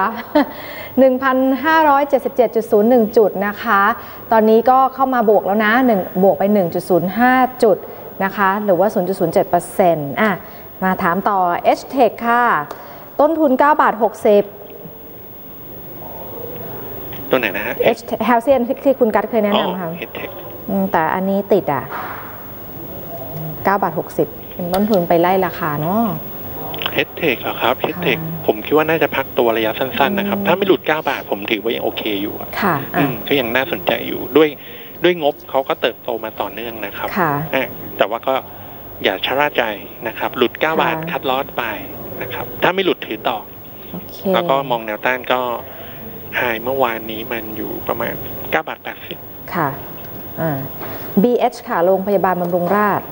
B: 1,577.01 จุดนะคะตอนนี้ก็เข้ามาบวกแล้วนะบวกไป 1.05 จุดนะคะหรือว่า 0.07% มาถามต่อ H-Tech ค่ะต้นทุน9.60 บาท
C: ตัวไหนนะฮะ
B: Halcyon ที่คุณกั๊ดเคยแนะนำค่ะแต่อันนี้ติด9.60 บาทเป็นต้นทุนไปไล่ราคาเนาะ
C: H-Tech เหรอครับ H-Tech ผมคิดว่าน่าจะพักตัวระยะสั้นๆนะครับถ้าไม่หลุด9 บาทผมถือว่ายังโอเคอยู่
B: ค่ะ
C: ก็ยังน่าสนใจอยู่ด้วยงบเขาก็เติบโตมาต่อเนื่องนะครับแต่ว่าก็อย่าชะล่าใจนะครับหลุด9 บาทคัดลอสไปนะครับถ้าไม่หลุดถือต่อแล้วก็มองแนวต้านก็ไฮเมื่อวานนี้มันอยู่ประมาณ9.80 บาท
B: ค่ะBH ค่ะโรงพยาบาลบำรุงราษฎร์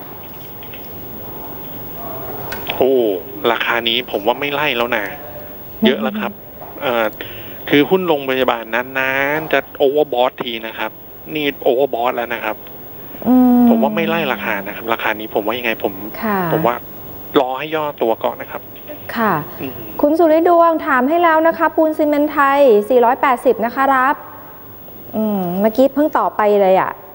C: ราคานี้ผมว่าไม่ไล่แล้วนะเยอะแล้วครับคือหุ้นโรงพยาบาลนั้นๆจะโอเวอร์บอททีนะครับนี่โอเวอร์บอทแล้วนะครับผมว่าไม่ไล่ราคานะครับราคานี้ผมว่ายังไงผมว่ารอให้ย่อตัวก่อนนะครับ
B: ค่ะคุณสุริดวงถามให้แล้วนะคะปูนซีเมนต์ไทย480นะคะรับเมื่อกี้เพิ่งต่อไปเลย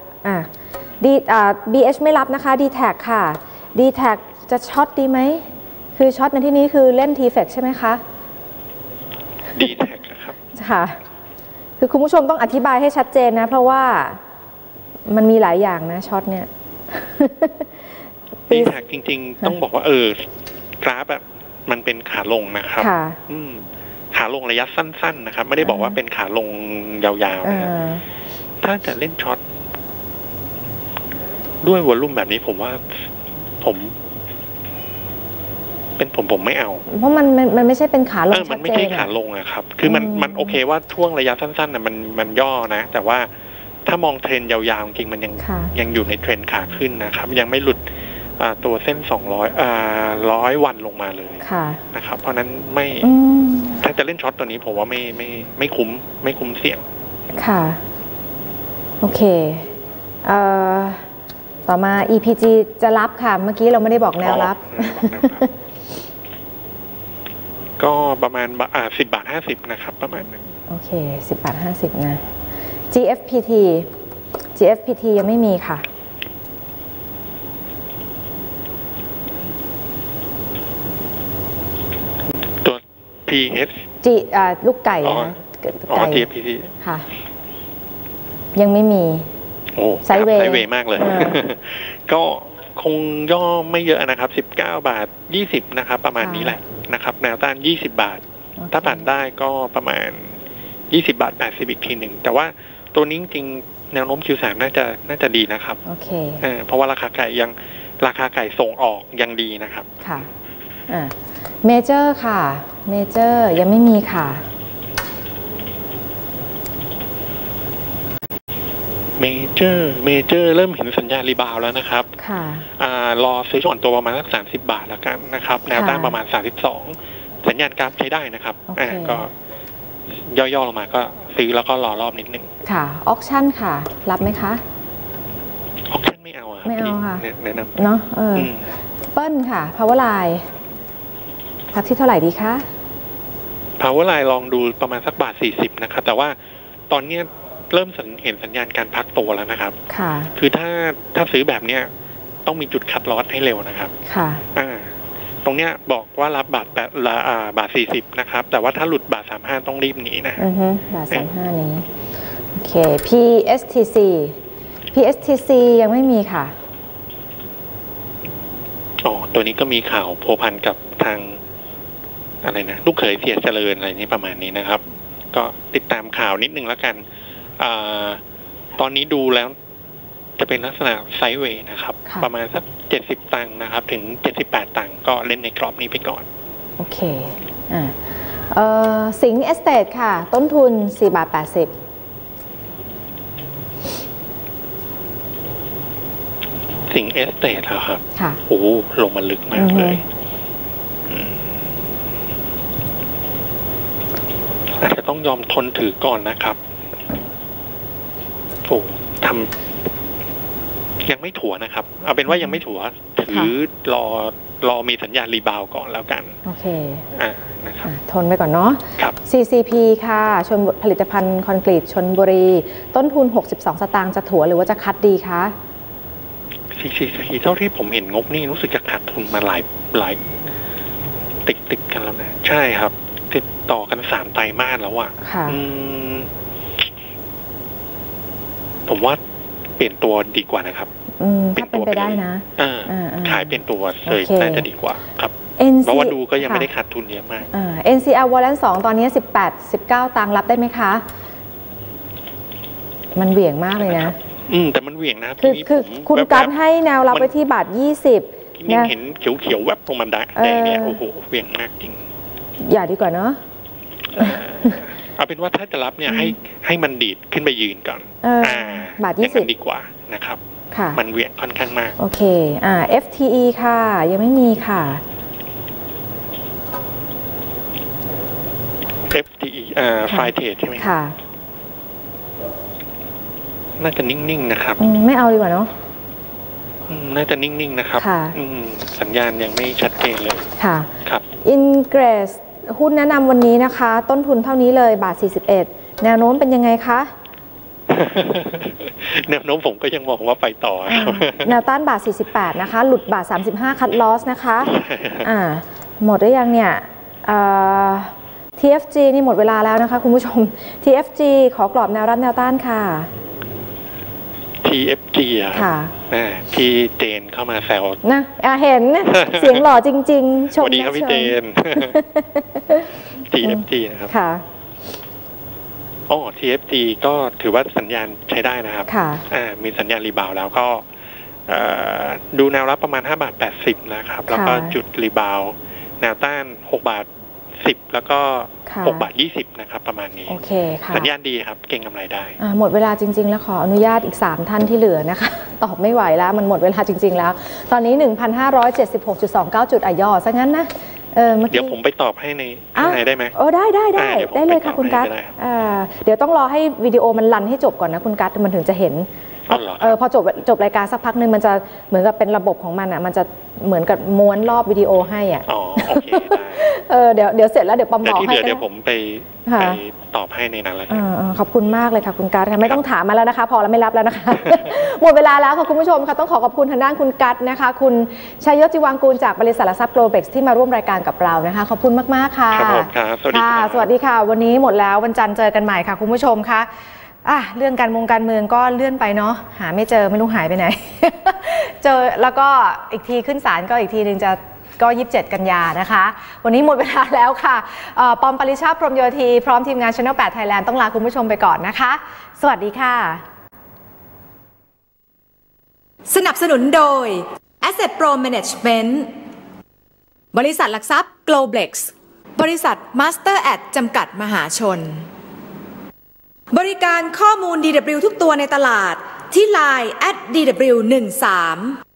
B: BH ไม่รับนะคะ D-Tag ค่ะ D-Tag จะช็อตดีไหมคือช็อตในที่นี้คือเล่น T-Fex ใช่ไหมคะ
C: D-Tag ครับ
B: ค่ะคือคุณผู้ชมต้องอธิบายให้ชัดเจนนะเพราะว่ามันมีหลายอย่างนะช็อตเนี่ย
C: D-Tag จริงๆต้องบอกว่ากราฟแบบมันเป็นขาลงนะครับขาลงระยะสั้นๆนะครับไม่ได้บอกว่าเป็นขาลงยาวๆนะครับถ้าจะเล่นช็อตด้วยวอลลุ่มแบบนี้ผมว่าผมไม่เอา
B: เพราะมันไม่ใช่เป็นขาลง
C: มันไม่ใช่ขาลงอะครับคือมันโอเคว่าช่วงระยะสั้นๆน่ะมันย่อนะแต่ว่าถ้ามองเทรนยาวๆจริงมันยังอยู่ในเทรนขาขึ้นนะครับยังไม่หลุดตัวเส้น100 วันลงมาเลยนะครับเพราะนั้นไม่ถ้าจะเล่นช็อตตัวนี้ผมว่าไม่คุ้มเสี่ยง
B: ค่ะโอเคต่อมา EPG จะรับค่ะเมื่อกี้เราไม่ได้บอกแนวรับ
C: ก็ประมาณ10.50 บาทนะครับประมาณนั้น
B: โอเค10.50 บาทนะ GFPT ยังไม่มีค่ะ
C: ตัว PH
B: ลูกไก่
C: GFPT
B: ค่ะยังไม่มี
C: ไซด์เวย์มากเลยก็คงย่อไม่เยอะนะครับ19 บาท 20นะครับประมาณนี้แหละนะครับแนวต้าน20 บาทถ้าผ่านได้ก็ประมาณ20 บาท 80อีกทีหนึ่งแต่ว่าตัวนี้จริงแนวโน้ม Q3 น่าจะดีนะครับ
B: โอเค
C: เพราะว่าราคาไก่ส่งออกยังดีนะครับ
B: ค่ะเมเจอร์ค่ะเมเจอร์ยังไม่มีค่ะ
C: เมเจอร์เริ่มเห็นสัญญาณรีบาวแล้วนะครับ
B: ค่ะ
C: รอซื้อก่อนตัวประมาณสัก30 บาทแล้วกันนะครับแนวต้านประมาณ32สัญญาณกราฟใช้ได้นะครับก็ย่อๆลงมาก็ซื้อแล้วก็รอรอบนิดนึง
B: ค่ะออคชั่นค่ะรับไหมคะ
C: ออคชั่นไม่เอา
B: ไม่เอาค่ะ
C: แนะนำ
B: เนาะเปิ้ลค่ะ Power Line รับที่เท่าไหร่ดีคะ
C: Power Line ลองดูประมาณสัก1.40 นะครับแต่ว่าตอนนี้เริ่มเห็นสัญญาณการพักตัวแล้วนะครับ
B: ค่ะ
C: คือถ้าซื้อแบบเนี้ยต้องมีจุดคัดลอสให้เร็วนะครับ
B: ค่ะ
C: ตรงเนี้ยบอกว่ารับบาท 40นะครับแต่ว่าถ้าหลุดบาท 35ต้องรีบหนีนะ
B: บาท 35นี้โอเค PSTC ยังไม่มีค่ะ
C: ตัวนี้ก็มีข่าวโพพันกับทางอะไรนะลูกเขยเสียเจริญอะไรนี้ประมาณนี้นะครับก็ติดตามข่าวนิดนึงแล้วกันตอนนี้ดูแล้วจะเป็นลักษณะไซด์เวย์นะครับประมาณสัก70 ตังค์นะครับถึง78 ตังค์ก็เล่นในกรอบนี้ไปก่อน
B: โอเคสิงห์เอสเตทค่ะต้นทุน4.80 บาท
C: สิงห์เอสเตทเหรอครับ
B: ค่ะ
C: โอ้ลงมาลึกมากเลยอาจจะต้องยอมทนถือก่อนนะครับยังไม่ถัวนะครับเอาเป็นว่ายังไม่ถัวถือรอมีสัญญาณรีบาวก่อนแล้วกัน
B: โอเค
C: นะครับ
B: ทนไปก่อนเนาะ
C: ครับ
B: CCP ค่ะผลิตภัณฑ์คอนกรีตชลบุรีต้นทุน62 สตางค์จะถัวหรือว่าจะคัดดีคะ
C: CCP เท่าที่ผมเห็นงบนี่รู้สึกจะขาดทุนมาหลายติดกันแล้วนะใช่ครับติดต่อกัน3 ไตรมาสแล้วอ่ะผมว่าเปลี่ยนตัวดีกว่านะครับ
B: ถ้าเป็นไปได้นะ
C: ขายเปลี่ยนตัวเลยน่าจะดีกว่าครับเพราะว่าดูก็ยังไม่ได้ขาดทุนเยอะมาก
B: NCL Warrant 2ตอนนี้18-19 ตังค์รับได้ไหมคะมันเหวี่ยงมากเลยนะ
C: แต่มันเหวี่ยงนะ
B: คือคุณการให้แนวรับไปที่บาท20
C: นี่เห็นเขียวๆแวบตรงมันได้เนี่ยโอ้โหเหวี่ยงมากจริง
B: อย่าดีกว่าเนาะ
C: เอาเป็นว่าถ้าจะรับเนี่ยให้มันดีดขึ้นไปยืนก่อน
B: บาท
C: 20ดีกว่านะครับมันเหวี่ยงค่อนข้างมาก
B: โอเคFTE ค่ะยังไม่มีค่ะ
C: FTE ไฟเทรดใช่ไหม
B: ค่ะ
C: น่าจะนิ่งๆนะครับ
B: ไม่เอาดีกว่าเนาะ
C: น่าจะนิ่งๆนะครับสัญญาณยังไม่ชัดเจนเลย
B: ค่ะ
C: ครับ
B: Ingress หุ้นแนะนำวันนี้นะคะต้นทุนเท่านี้เลยบาท41แนวโน้มเป็นยังไงคะ
C: แนวโน้มผมก็ยังมองว่าไปต่อ
B: แนวต้านบาท48นะคะหลุดบาท35คัดลอสนะคะหมดได้ยังเนี่ยTFG นี่หมดเวลาแล้วนะคะคุณผู้ชม TFG ขอกรอบแนวรับแนวต้านค่ะ
C: TFG
B: ค่ะ
C: พี่เจนเข้ามาแซว
B: นะเห็นเสียงหล่อจริงๆชม
C: สวัสดีครับพี่เจน TFG นะครับ
B: ค่ะ
C: TFG ก็ถือว่าสัญญาณใช้ได้นะครับมีสัญญาณรีบาวแล้วก็ดูแนวรับประมาณ5.80 บาทนะครับแล้วก็จุดรีบาวแนวต้าน6.10 บาทแล้วก็6.20 บาทนะครับประมาณนี้
B: โอเคค่ะ
C: สัญญาณดีครับเก็งกำไรได้
B: หมดเวลาจริงๆแล้วขออนุญาตอีก3ท่านที่เหลือนะคะตอบไม่ไหวแล้วมันหมดเวลาจริงๆแล้วตอนนี้ 1,576.29 จุดย่อซะงั้นนะ
C: เดี๋ยวผมไปตอบให้ในได้ไหม
B: ได้เลยค่ะคุณกั๊ดเดี๋ยวต้องรอให้วิดีโอมันรันให้จบก่อนนะคุณกั๊ดมันถึงจะเห็นพอจบรายการสักพักนึงมันจะเหมือนกับเป็นระบบของมันมันจะเหมือนกับม้วนรอบวิดีโอให้
C: โอเคได้
B: เดี๋ยวเสร็จแล้วเดี๋ยวปอมบอกให้
C: เดี๋ยวผมไปตอบให้ในนั้นแล้ว
B: ขอบคุณมากเลยค่ะคุณกั๊ดไม่ต้องถามมาแล้วนะคะพอแล้วไม่รับแล้วนะคะหมดเวลาแล้วค่ะคุณผู้ชมค่ะต้องขอบคุณทางด้านคุณกั๊ดนะคะคุณชัยยศ จิวังกูลจากบริษัทหลักทรัพย์ Globex ที่มาร่วมรายการกับเรานะคะขอบคุณมากๆค่ะ
C: ครับสวัสดีค่ะ
B: สวัสดีค่ะวันนี้หมดแล้ววันจันทร์เจอกันใหม่ค่ะคุณผู้ชมค่ะเรื่องการเมืองก็เลื่อนไปเนาะหาไม่เจอไม่รู้หายไปไหน เจอแล้วก็อีกทีขึ้นศาลก็อีกทีนึงจะก็27 กันยานะคะวันนี้หมดเวลาแล้วค่ะปอมปริชาติพรหมโยธีพร้อมทีมงาน Channel 8 Thailand ต้องลาคุณผู้ชมไปก่อนนะคะสวัสดีค่ะ
A: สนับสนุนโดย Asset Pro Management บริษัทหลักทรัพย์ Globlex บริษัท Master Ad จำกัดมหาชนบริการข้อมูล DW ทุกตัวในตลาดที่ Line @DW13